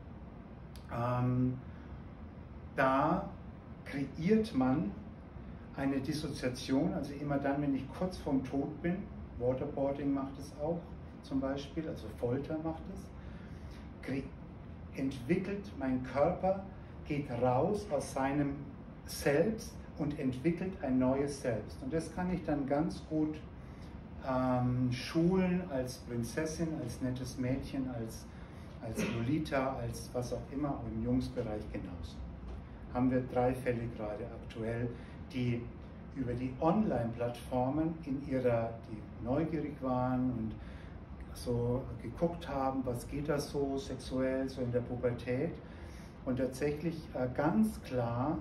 da kreiert man eine Dissoziation, also immer dann, wenn ich kurz vorm Tod bin, Waterboarding macht es auch zum Beispiel, also Folter macht es, entwickelt mein Körper, geht raus aus seinem Selbst, und entwickelt ein neues Selbst. Und das kann ich dann ganz gut schulen als Prinzessin, als nettes Mädchen, als Lolita, als was auch immer, und im Jungsbereich genauso. Haben wir 3 Fälle gerade aktuell, die über die Online-Plattformen die neugierig waren und so geguckt haben, was geht da so sexuell, so in der Pubertät, und tatsächlich ganz klar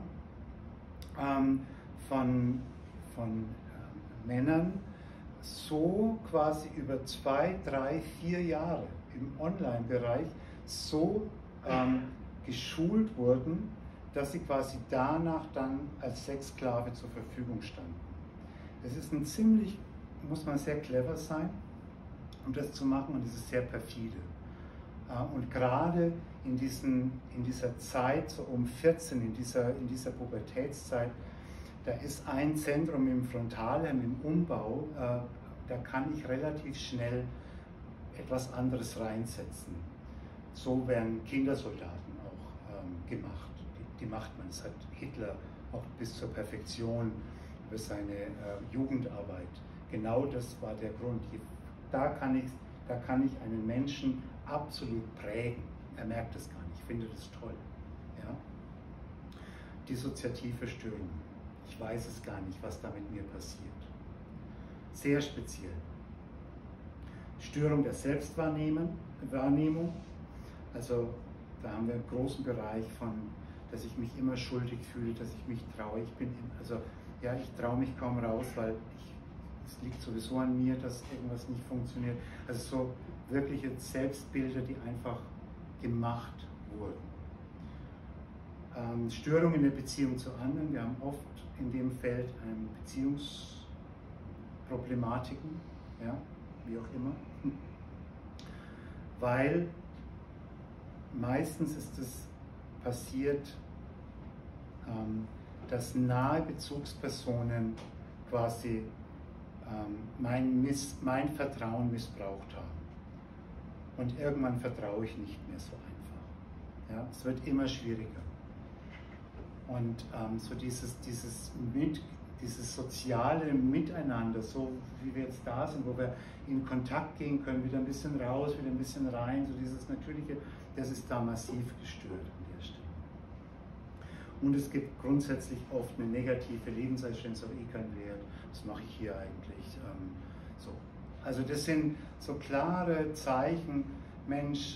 von Männern so quasi über 2, 3, 4 Jahre im Online-Bereich so geschult wurden, dass sie quasi danach dann als Sexsklave zur Verfügung standen. Es ist muss man sehr clever sein, um das zu machen, und es ist sehr perfide. Und gerade in dieser Zeit, so um 14, in dieser Pubertätszeit, da ist ein Zentrum im Frontalhirn, im Umbau, da kann ich relativ schnell etwas anderes reinsetzen. So werden Kindersoldaten auch gemacht. Die macht man. Das hat Hitler auch bis zur Perfektion über seine Jugendarbeit. Genau das war der Grund. Da kann ich einen Menschen absolut prägen. Er merkt es gar nicht. Ich finde das toll. Ja? Dissoziative Störungen. Ich weiß es gar nicht, was da mit mir passiert. Sehr speziell. Störung der Selbstwahrnehmung. Also da haben wir einen großen Bereich von, dass ich mich immer schuldig fühle, dass ich mich traue. Ich traue mich kaum raus, weil es liegt sowieso an mir, dass irgendwas nicht funktioniert. Also so wirkliche Selbstbilder, die einfach gemacht wurden. Störungen in der Beziehung zu anderen. Wir haben oft in dem Feld Beziehungsproblematiken, ja, wie auch immer. Weil meistens ist es passiert, dass nahe Bezugspersonen quasi mein Vertrauen missbraucht haben. Und irgendwann vertraue ich nicht mehr so einfach. Ja, es wird immer schwieriger. Und so dieses soziale Miteinander, so wie wir jetzt da sind, wo wir in Kontakt gehen können, wieder ein bisschen raus, wieder ein bisschen rein, so dieses Natürliche, das ist da massiv gestört an der Stelle. Und es gibt grundsätzlich oft eine negative Lebenseinstellung, aber keinen Wert, was mache ich hier eigentlich? So. Also das sind so klare Zeichen, Mensch,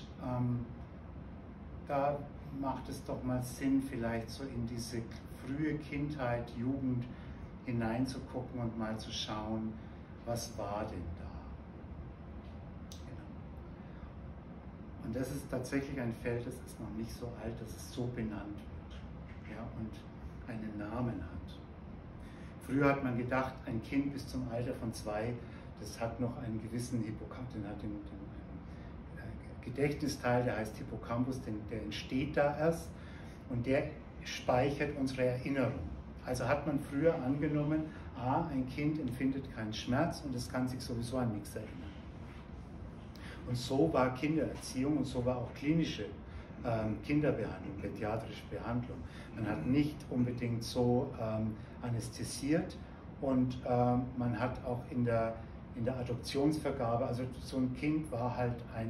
da macht es doch mal Sinn, vielleicht so in diese frühe Kindheit, Jugend hineinzugucken und mal zu schauen, was war denn da? Genau. Und das ist tatsächlich ein Feld, das ist noch nicht so alt, dass es so benannt wird, ja, und einen Namen hat. Früher hat man gedacht, ein Kind bis zum Alter von 2, das hat noch einen gewissen Hippocampus, den hat den Gedächtnisteil, der heißt Hippocampus, der entsteht da erst und der speichert unsere Erinnerung. Also hat man früher angenommen, ein Kind empfindet keinen Schmerz und es kann sich sowieso an nichts erinnern. Und so war Kindererziehung und so war auch klinische Kinderbehandlung, pädiatrische Behandlung. Man hat nicht unbedingt so anästhesiert und man hat auch in der Adoptionsvergabe, also so ein Kind war halt ein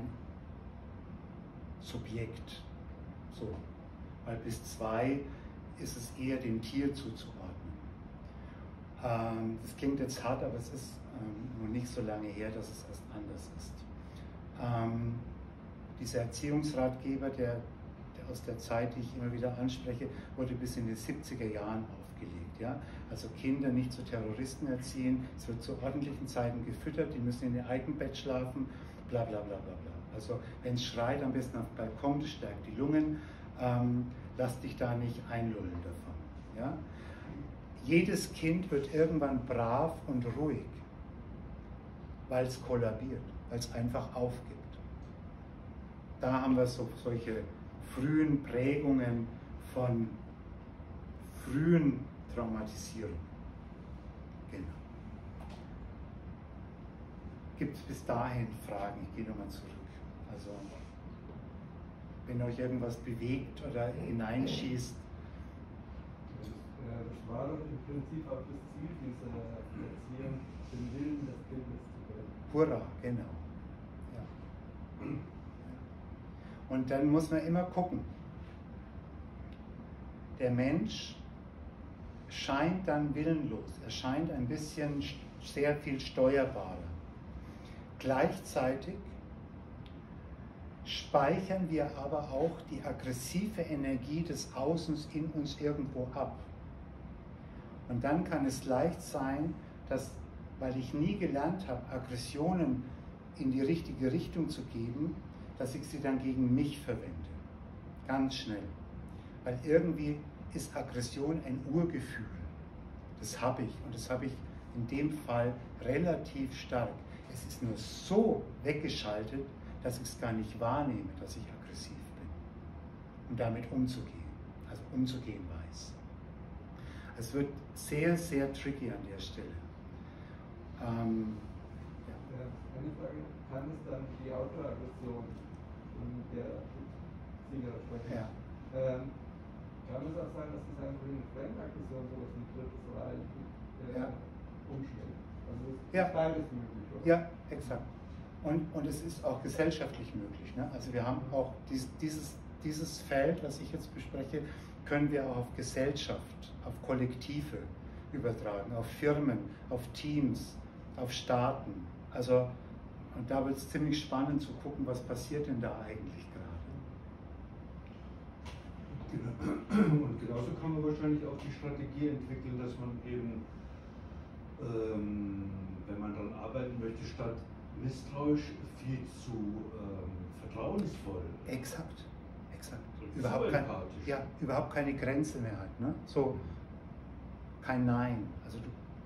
Subjekt, so, weil bis 2 ist es eher dem Tier zuzuordnen. Das klingt jetzt hart, aber es ist noch nicht so lange her, dass es erst anders ist. Dieser Erziehungsratgeber, der aus der Zeit, die ich immer wieder anspreche, wurde bis in die 70er Jahren aufgelegt. Ja? Also Kinder nicht zu Terroristen erziehen, es wird zu ordentlichen Zeiten gefüttert, die müssen in ihr Eigenbett schlafen, bla bla bla bla bla. Also wenn es schreit, am besten auf dem Balkon, das stärkt die Lungen, lass dich da nicht einlullen davon. Ja? Jedes Kind wird irgendwann brav und ruhig, weil es kollabiert, weil es einfach aufgibt. Da haben wir solche frühen Prägungen von frühen Traumatisierungen. Genau. Gibt es bis dahin Fragen? Ich gehe nochmal zurück. Also, wenn euch irgendwas bewegt oder hineinschießt. Das war doch im Prinzip auch das Ziel dieser Erziehung, den Willen des Kindes zu werden. Hurra, genau. Ja. Und dann muss man immer gucken. Der Mensch scheint dann willenlos, er scheint ein bisschen sehr viel steuerbarer. Gleichzeitig speichern wir aber auch die aggressive Energie des Außens in uns irgendwo ab. Und dann kann es leicht sein, dass, weil ich nie gelernt habe, Aggressionen in die richtige Richtung zu geben, dass ich sie dann gegen mich verwende. Ganz schnell. Weil irgendwie ist Aggression ein Urgefühl. Das habe ich und das habe ich in dem Fall relativ stark. Es ist nur so weggeschaltet, dass ich es gar nicht wahrnehme, dass ich aggressiv bin. Und damit umzugehen, also umzugehen weiß. Es wird sehr, sehr tricky an der Stelle. Eine Frage, kann es dann die Autoaggression, von der Sie gerade sprechen, Ja. kann es auch sein, dass es einfach in Fremdaggression sowas wie Drittes Reich umschlägt? Also es ist beides möglich, oder? Ja, exakt. Und es ist auch gesellschaftlich möglich. Ne? Also wir haben auch dieses Feld, was ich jetzt bespreche, können wir auch auf Gesellschaft, auf Kollektive übertragen, auf Firmen, auf Teams, auf Staaten. Also, und da wird es ziemlich spannend zu gucken, was passiert denn da eigentlich gerade. Und genauso kann man wahrscheinlich auch die Strategie entwickeln, dass man eben, wenn man daran arbeiten möchte, statt misstrauisch viel zu vertrauensvoll. Exakt. So Überhaupt keine Grenze mehr hat. Ne? So, kein Nein. Also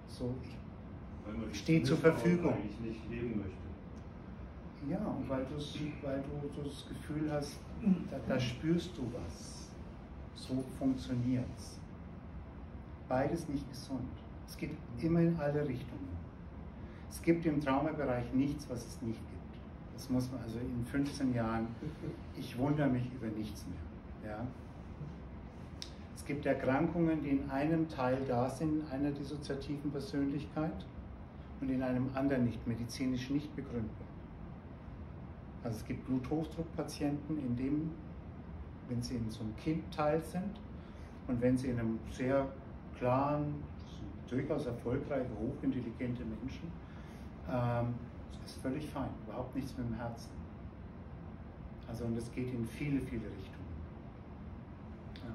ich stehe zur Verfügung. Eigentlich nicht leben möchte. Ja, und weil du das Gefühl hast, da spürst du was. So funktioniert's. Beides nicht gesund. Es geht immer in alle Richtungen. Es gibt im Traumabereich nichts, was es nicht gibt. Das muss man, also in 15 Jahren, ich wundere mich über nichts mehr. Ja? Es gibt Erkrankungen, die in einem Teil da sind, in einer dissoziativen Persönlichkeit und in einem anderen nicht, medizinisch nicht begründbar. Also es gibt Bluthochdruckpatienten, wenn sie in so einem Kindteil sind und wenn sie in einem sehr klaren, durchaus erfolgreiche, hochintelligente Menschen, ist völlig fein, überhaupt nichts mit dem Herzen. Also und es geht in viele, viele Richtungen. Ja.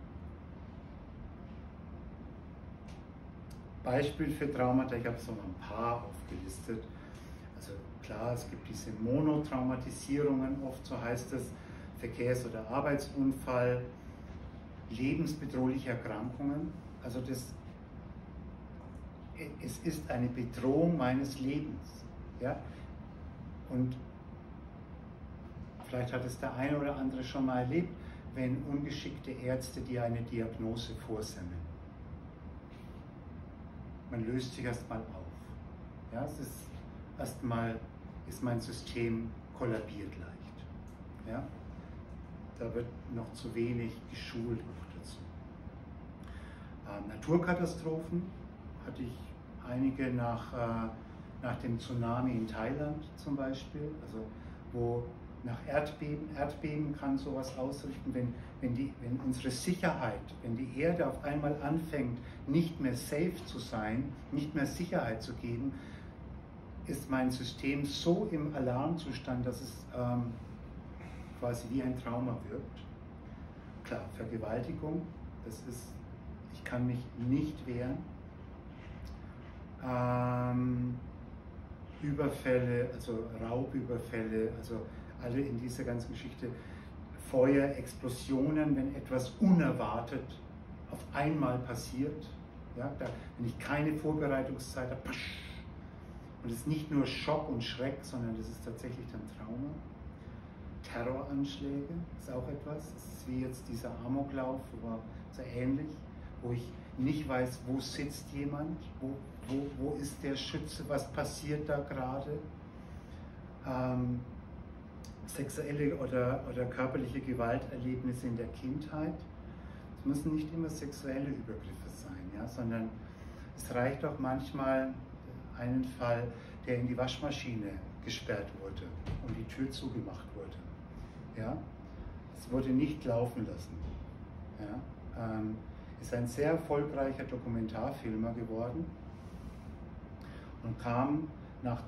Beispiel für Traumata, ich habe so ein paar aufgelistet. Also klar, es gibt diese Monotraumatisierungen, oft so heißt es, Verkehrs- oder Arbeitsunfall, lebensbedrohliche Erkrankungen. Also es ist eine Bedrohung meines Lebens. Ja? Und vielleicht hat es der eine oder andere schon mal erlebt, wenn ungeschickte Ärzte dir eine Diagnose vorsemmeln. Man löst sich erstmal auf. Ja? Es ist erstmal ist mein System kollabiert leicht. Ja? Da wird noch zu wenig geschult dazu. Naturkatastrophen hatte ich einige nach dem Tsunami in Thailand zum Beispiel, also wo nach Erdbeben kann sowas ausrichten, wenn unsere Sicherheit, wenn die Erde auf einmal anfängt, nicht mehr safe zu sein, nicht mehr Sicherheit zu geben, ist mein System so im Alarmzustand, dass es quasi wie ein Trauma wirkt. Klar, Vergewaltigung, ich kann mich nicht wehren. Überfälle, also Raubüberfälle, also alle in dieser ganzen Geschichte, Feuer, Explosionen, wenn etwas unerwartet auf einmal passiert, ja, wenn ich keine Vorbereitungszeit habe, und es ist nicht nur Schock und Schreck, sondern das ist tatsächlich dann Trauma. Terroranschläge ist auch etwas, das ist wie jetzt dieser Amoklauf, aber so ähnlich, wo ich nicht weiß, wo sitzt jemand, wo ist der Schütze, was passiert da gerade. Sexuelle oder körperliche Gewalterlebnisse in der Kindheit, Es müssen nicht immer sexuelle Übergriffe sein, ja, sondern es reicht auch manchmal einen Fall, der in die Waschmaschine gesperrt wurde und die Tür zugemacht wurde. Ja? Es wurde nicht laufen lassen. Ja? Ist ein sehr erfolgreicher Dokumentarfilmer geworden und kam nach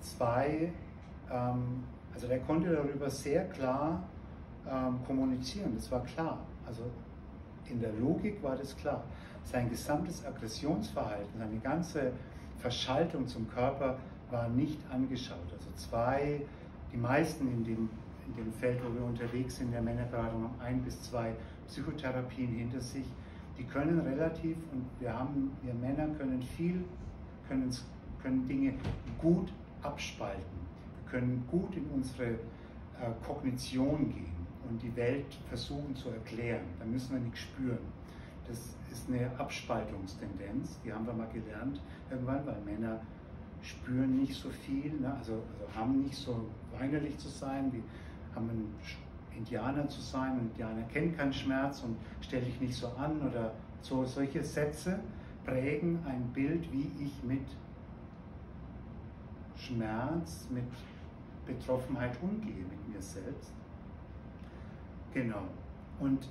also der konnte darüber sehr klar kommunizieren, das war klar. Also in der Logik war das klar. Sein gesamtes Aggressionsverhalten, seine ganze Verschaltung zum Körper war nicht angeschaut. Also die meisten in dem Feld, wo wir unterwegs sind, der Männerberatung, haben 1 bis 2 Psychotherapien hinter sich. Die können relativ, und wir Männer können können Dinge gut abspalten. Wir können gut in unsere Kognition gehen und die Welt versuchen zu erklären. Da müssen wir nichts spüren. Das ist eine Abspaltungstendenz, die haben wir mal gelernt irgendwann, weil Männer spüren nicht so viel, ne? also haben nicht so weinerlich zu sein, wie haben ein Indianer zu sein. Ein Indianer kennt keinen Schmerz und stell dich nicht so an oder so. Solche Sätze prägen ein Bild, wie ich mit Schmerz, mit Betroffenheit umgehe, mit mir selbst. Genau. Und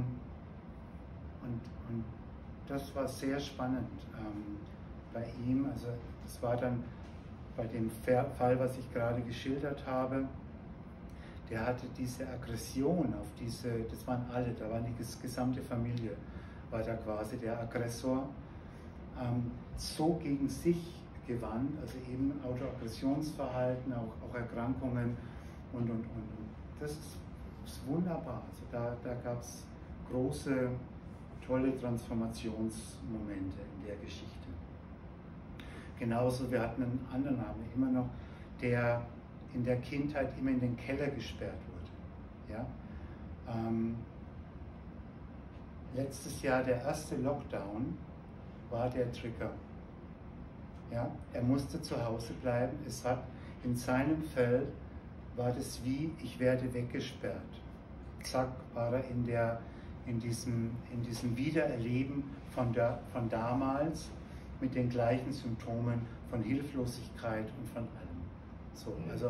das war sehr spannend bei ihm. Also das war dann bei dem Fall, was ich gerade geschildert habe. Der hatte diese Aggression auf das waren alle, da war die gesamte Familie, war da quasi der Aggressor, so gegen sich gewandt, also eben Autoaggressionsverhalten, auch Erkrankungen und. Das ist wunderbar. Also da gab es große, tolle Transformationsmomente in der Geschichte. Genauso, wir hatten einen anderen Namen immer noch, der in der Kindheit immer in den Keller gesperrt wurde. Ja? Letztes Jahr, der erste Lockdown, war der Trigger. Ja? Er musste zu Hause bleiben. In seinem Fall war das wie, ich werde weggesperrt. Zack, war er in diesem Wiedererleben von damals mit den gleichen Symptomen von Hilflosigkeit und von allem. So, also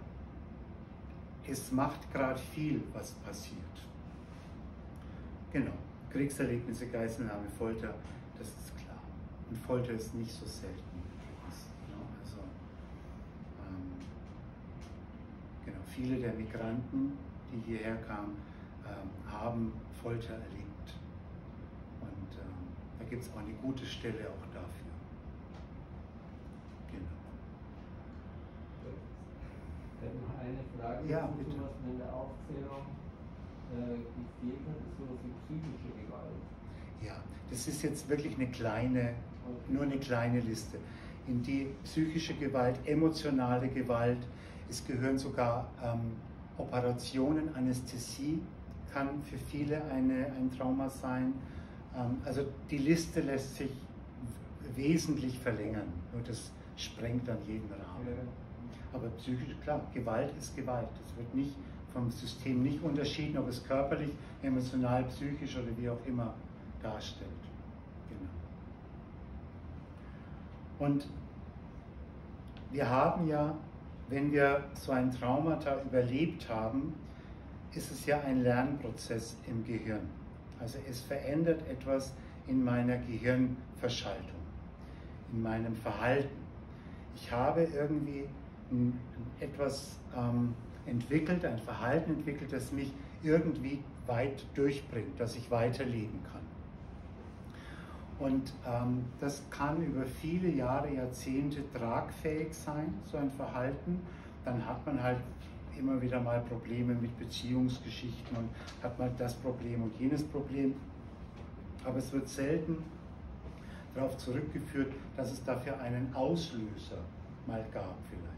es macht gerade viel, was passiert. Genau, Kriegserlebnisse, Geiselnahme, Folter, das ist klar. Und Folter ist nicht so selten. Also, genau, viele der Migranten, die hierher kamen, haben Folter erlebt. Und da gibt es auch eine gute Stelle auch dafür. Noch eine Frage, ja, bitte. Was mir in der Aufzählung gefehlt hat, ist sowas wie psychische Gewalt. Ja, das ist jetzt wirklich nur eine kleine Liste. In die psychische Gewalt, emotionale Gewalt, es gehören sogar Operationen, Anästhesie kann für viele ein Trauma sein. Also die Liste lässt sich wesentlich verlängern, nur das sprengt dann jeden Rahmen. Ja. Aber psychisch, klar, Gewalt ist Gewalt. Es wird nicht vom System nicht unterschieden, ob es körperlich, emotional, psychisch oder wie auch immer darstellt. Genau. Und wir haben ja, wenn wir so ein Traumata überlebt haben, ist es ja ein Lernprozess im Gehirn. Also es verändert etwas in meiner Gehirnverschaltung, in meinem Verhalten. Ich habe irgendwie etwas entwickelt, ein Verhalten entwickelt, das mich irgendwie weit durchbringt, dass ich weiterleben kann. Und das kann über viele Jahre, Jahrzehnte tragfähig sein, so ein Verhalten. Dann hat man halt immer wieder mal Probleme mit Beziehungsgeschichten und hat mal das Problem und jenes Problem. Aber es wird selten darauf zurückgeführt, dass es dafür einen Auslöser mal gab vielleicht.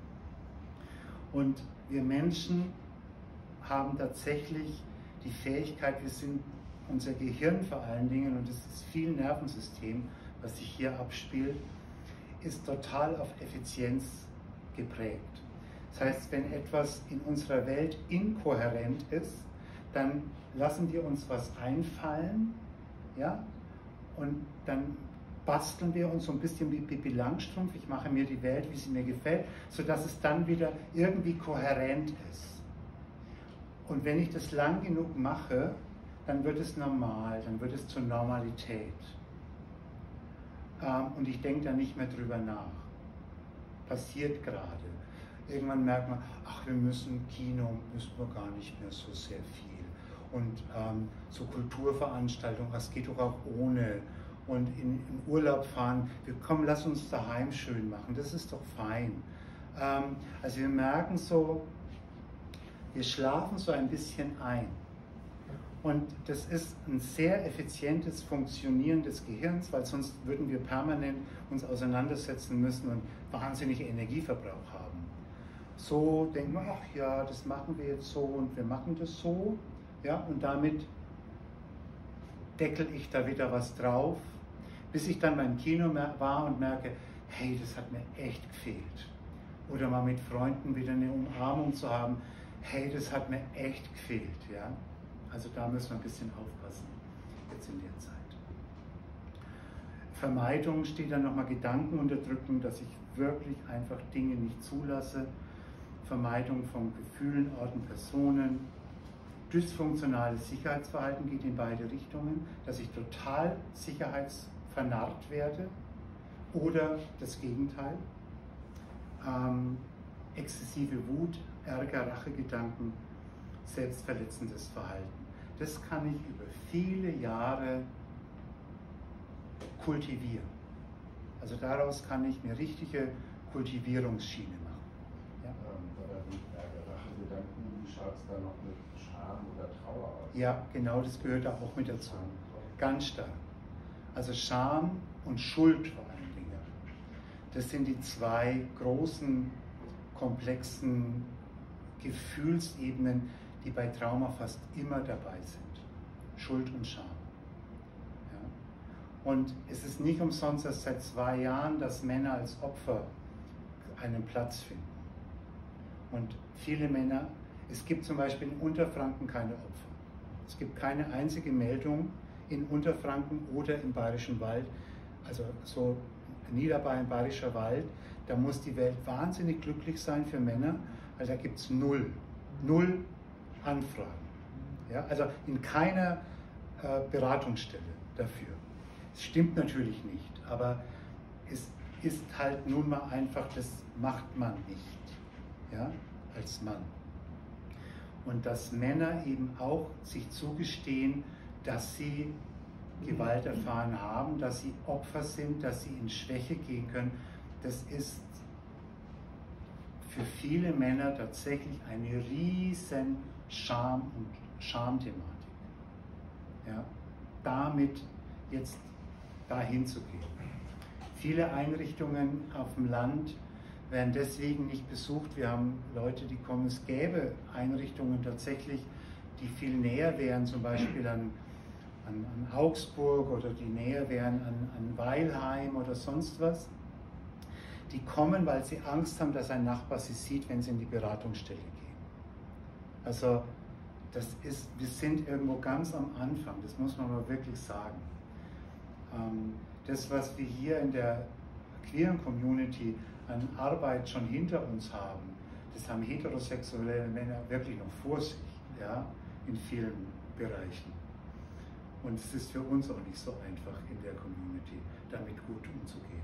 Und wir Menschen haben tatsächlich die Fähigkeit, unser Gehirn vor allen Dingen, und es ist viel Nervensystem, was sich hier abspielt, ist total auf Effizienz geprägt. Das heißt, wenn etwas in unserer Welt inkohärent ist, dann lassen wir uns was einfallen, Ja? Und dann basteln wir uns so ein bisschen wie Pippi Langstrumpf. Ich mache mir die Welt, wie sie mir gefällt, sodass es dann wieder irgendwie kohärent ist. Und wenn ich das lang genug mache, dann wird es normal, dann wird es zur Normalität. Und ich denke da nicht mehr drüber nach. Passiert gerade. Irgendwann merkt man, ach, wir müssen Kino, müssen wir gar nicht mehr so sehr viel. Und so Kulturveranstaltungen, das geht doch auch ohne. Und in Urlaub fahren, komm, lass uns daheim schön machen, das ist doch fein. Also wir merken so, wir schlafen so ein bisschen ein. Und das ist ein sehr effizientes Funktionieren des Gehirns, weil sonst würden wir permanent uns auseinandersetzen müssen und wahnsinnig Energieverbrauch haben. So denken wir, ach ja, das machen wir jetzt so und wir machen das so. Ja, und damit deckel ich da wieder was drauf, bis ich dann beim Kino war und merke, hey, das hat mir echt gefehlt. Oder mal mit Freunden wieder eine Umarmung zu haben, hey, das hat mir echt gefehlt. Ja? Also da müssen wir ein bisschen aufpassen, jetzt in der Zeit. Vermeidung steht dann nochmal Gedanken unterdrücken, dass ich wirklich einfach Dinge nicht zulasse. Vermeidung von Gefühlen, Orten, Personen. Dysfunktionales Sicherheitsverhalten geht in beide Richtungen, dass ich total sicherheitsvernarrt werde oder das Gegenteil. Exzessive Wut, Ärger, Rachegedanken, selbstverletzendes Verhalten. Das kann ich über viele Jahre kultivieren. Also daraus kann ich eine richtige Kultivierungsschiene machen. Ja? Rachegedanken, wie schaut es da noch mit Scham oder Trauer aus? Ja, genau, das gehört da auch mit dazu. Ganz stark. Also Scham und Schuld vor allen Dingen. Das sind die zwei großen, komplexen Gefühlsebenen, die bei Trauma fast immer dabei sind. Schuld und Scham. Ja? Und es ist nicht umsonst erst seit 2 Jahren, dass Männer als Opfer einen Platz finden. Und viele Männer, es gibt zum Beispiel in Unterfranken keine Opfer. Es gibt keine einzige Meldung in Unterfranken oder im Bayerischen Wald, also so Niederbayern, Bayerischer Wald, da muss die Welt wahnsinnig glücklich sein für Männer, weil da gibt es null Anfragen. Ja? Also in keiner Beratungsstelle dafür. Es stimmt natürlich nicht, aber es ist halt nun mal einfach, das macht man nicht, ja? Als Mann. Und dass Männer eben auch sich zugestehen, dass sie Gewalt erfahren haben, dass sie Opfer sind, dass sie in Schwäche gehen können, das ist für viele Männer tatsächlich eine riesen Schamthematik. Ja? Damit jetzt dahin zu gehen. Viele Einrichtungen auf dem Land werden deswegen nicht besucht. Wir haben Leute, die kommen, es gäbe Einrichtungen tatsächlich, die viel näher wären, zum Beispiel an Augsburg oder die näher wären an Weilheim oder sonst was. Die kommen, weil sie Angst haben, dass ein Nachbar sie sieht, wenn sie in die Beratungsstelle gehen. Also wir sind irgendwo ganz am Anfang, das muss man mal wirklich sagen. Das, was wir hier in der queeren Community an Arbeit schon hinter uns haben, das haben heterosexuelle Männer wirklich noch vor sich, ja, in vielen Bereichen. Und es ist für uns auch nicht so einfach in der Community, damit gut umzugehen.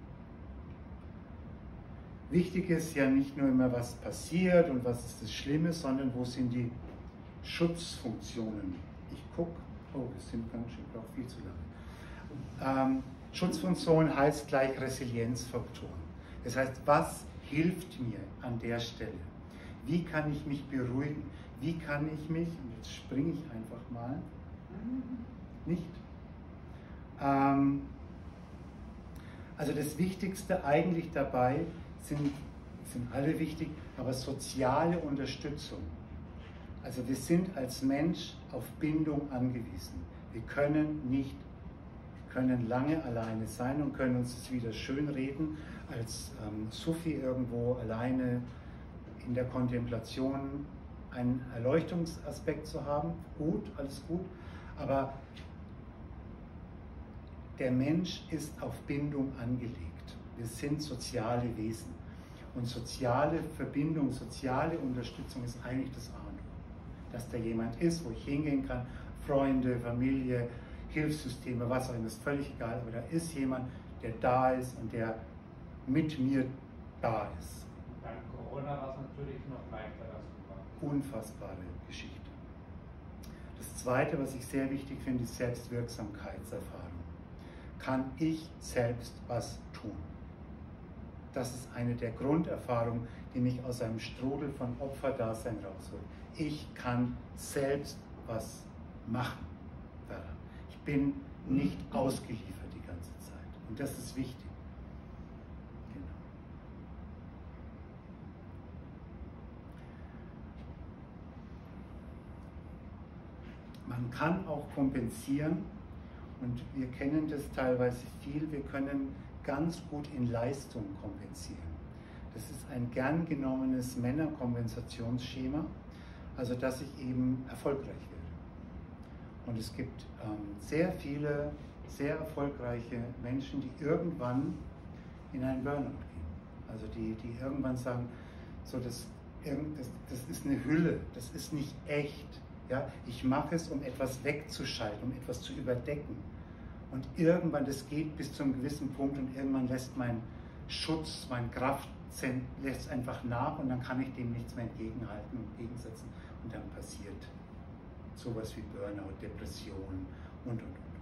Wichtig ist ja nicht nur immer, was passiert und was ist das Schlimme, sondern wo sind die Schutzfunktionen. Ich gucke, oh, das sind ganz schön, braucht viel zu lange. Schutzfunktion heißt gleich Resilienzfaktoren. Das heißt, was hilft mir an der Stelle? Wie kann ich mich beruhigen? Wie kann ich mich, und jetzt springe ich einfach mal, nicht. Also das Wichtigste eigentlich dabei sind alle wichtig, aber soziale Unterstützung. Also wir sind als Mensch auf Bindung angewiesen. Wir können lange alleine sein und können uns das wieder schön reden, als Sufi irgendwo alleine in der Kontemplation einen Erleuchtungsaspekt zu haben. Gut, alles gut, aber Der Mensch ist auf Bindung angelegt. Wir sind soziale Wesen. Und soziale Verbindung, soziale Unterstützung ist eigentlich das A und O. Dass da jemand ist, wo ich hingehen kann, Freunde, Familie, Hilfssysteme, was auch immer, ist völlig egal. Aber da ist jemand, der da ist und der mit mir da ist. Dank Corona war es natürlich noch leichter als vorher. Unfassbare Geschichte. Das Zweite, was ich sehr wichtig finde, ist Selbstwirksamkeitserfahrung. Kann ich selbst was tun? Das ist eine der Grunderfahrungen, die mich aus einem Strudel von Opferdasein rausholt. Ich kann selbst was machen daran. Ich bin nicht ausgeliefert die ganze Zeit. Und das ist wichtig. Genau. Man kann auch kompensieren, und wir kennen das teilweise viel, wir können ganz gut in Leistung kompensieren. Das ist ein gern genommenes Männerkompensationsschema, also dass ich eben erfolgreich werde. Und es gibt sehr viele, sehr erfolgreiche Menschen, die irgendwann in einen Burnout gehen. Also die irgendwann sagen, so das ist eine Hülle, das ist nicht echt. Ja? Ich mache es, um etwas wegzuschalten, um etwas zu überdecken. Und irgendwann, das geht bis zu einem gewissen Punkt und irgendwann lässt mein Schutz, mein Kraftzentrum lässt einfach nach und dann kann ich dem nichts mehr entgegenhalten und entgegensetzen. Und dann passiert sowas wie Burnout, Depression und.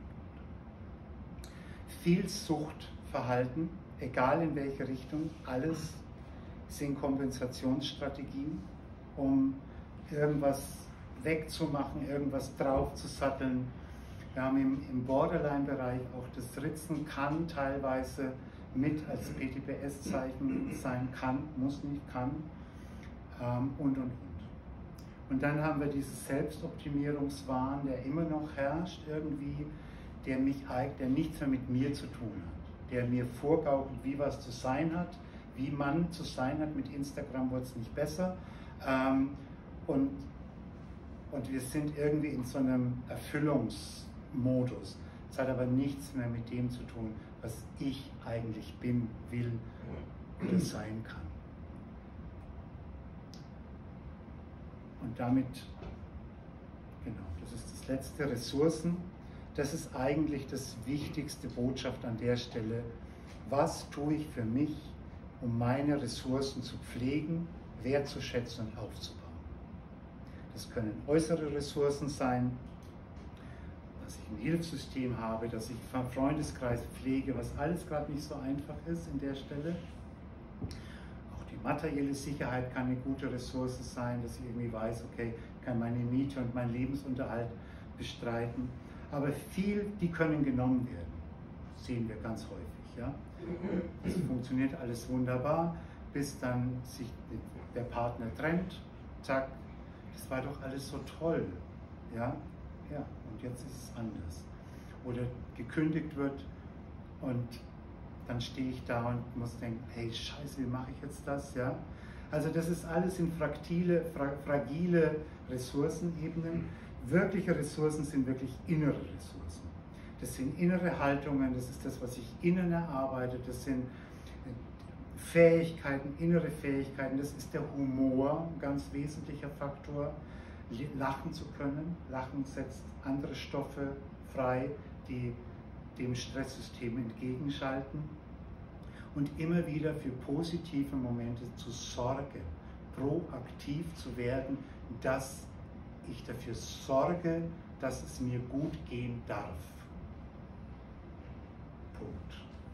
Viel Suchtverhalten, egal in welche Richtung, alles sind Kompensationsstrategien, um irgendwas wegzumachen, irgendwas draufzusatteln. Wir haben im Borderline-Bereich auch das Ritzen kann teilweise mit als PTBS-Zeichen sein, kann, muss nicht, kann und. Und dann haben wir diesen Selbstoptimierungswahn, der immer noch herrscht irgendwie, der nichts mehr mit mir zu tun hat, der mir vorgaukelt, wie was zu sein hat, wie man zu sein hat. Mit Instagram wurde es nicht besser. Und wir sind irgendwie in so einem Erfüllungsmodus. Es hat aber nichts mehr mit dem zu tun, was ich eigentlich bin, will oder sein kann. Und damit, genau, das ist das letzte, Ressourcen. Das ist eigentlich das wichtigste Botschaft an der Stelle. Was tue ich für mich, um meine Ressourcen zu pflegen, wertzuschätzen und aufzubauen? Das können äußere Ressourcen sein, dass ich ein Hilfssystem habe, dass ich einen Freundeskreis pflege, was alles gerade nicht so einfach ist in der Stelle. Auch die materielle Sicherheit kann eine gute Ressource sein, dass ich irgendwie weiß, okay, ich kann meine Miete und meinen Lebensunterhalt bestreiten. Aber die können genommen werden, das sehen wir ganz häufig. Ja? Das funktioniert alles wunderbar, bis dann sich der Partner trennt, zack, das war doch alles so toll. Ja, und jetzt ist es anders. Oder gekündigt wird und dann stehe ich da und muss denken, hey Scheiße, wie mache ich jetzt das? Ja? Also das ist alles in fragile Ressourcenebenen. Wirkliche Ressourcen sind wirklich innere Ressourcen. Das sind innere Haltungen, das ist das, was ich innen erarbeite, das sind Fähigkeiten, innere Fähigkeiten, das ist der Humor, ein ganz wesentlicher Faktor. Lachen zu können. Lachen setzt andere Stoffe frei, die dem Stresssystem entgegenschalten. Und immer wieder für positive Momente zu sorgen, proaktiv zu werden, dass ich dafür sorge, dass es mir gut gehen darf. Punkt.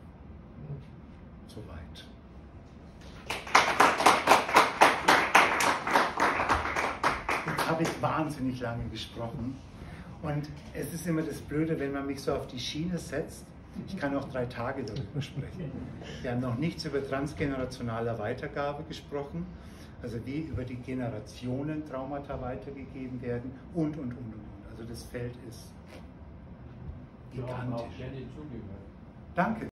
Soweit. Jetzt habe ich wahnsinnig lange gesprochen und es ist immer das Blöde, wenn man mich so auf die Schiene setzt. Ich kann noch 3 Tage darüber sprechen. Wir haben noch nichts über transgenerationale Weitergabe gesprochen, also wie über die Generationen Traumata weitergegeben werden und. Also das Feld ist gigantisch. Auch gerne zugehört. Danke.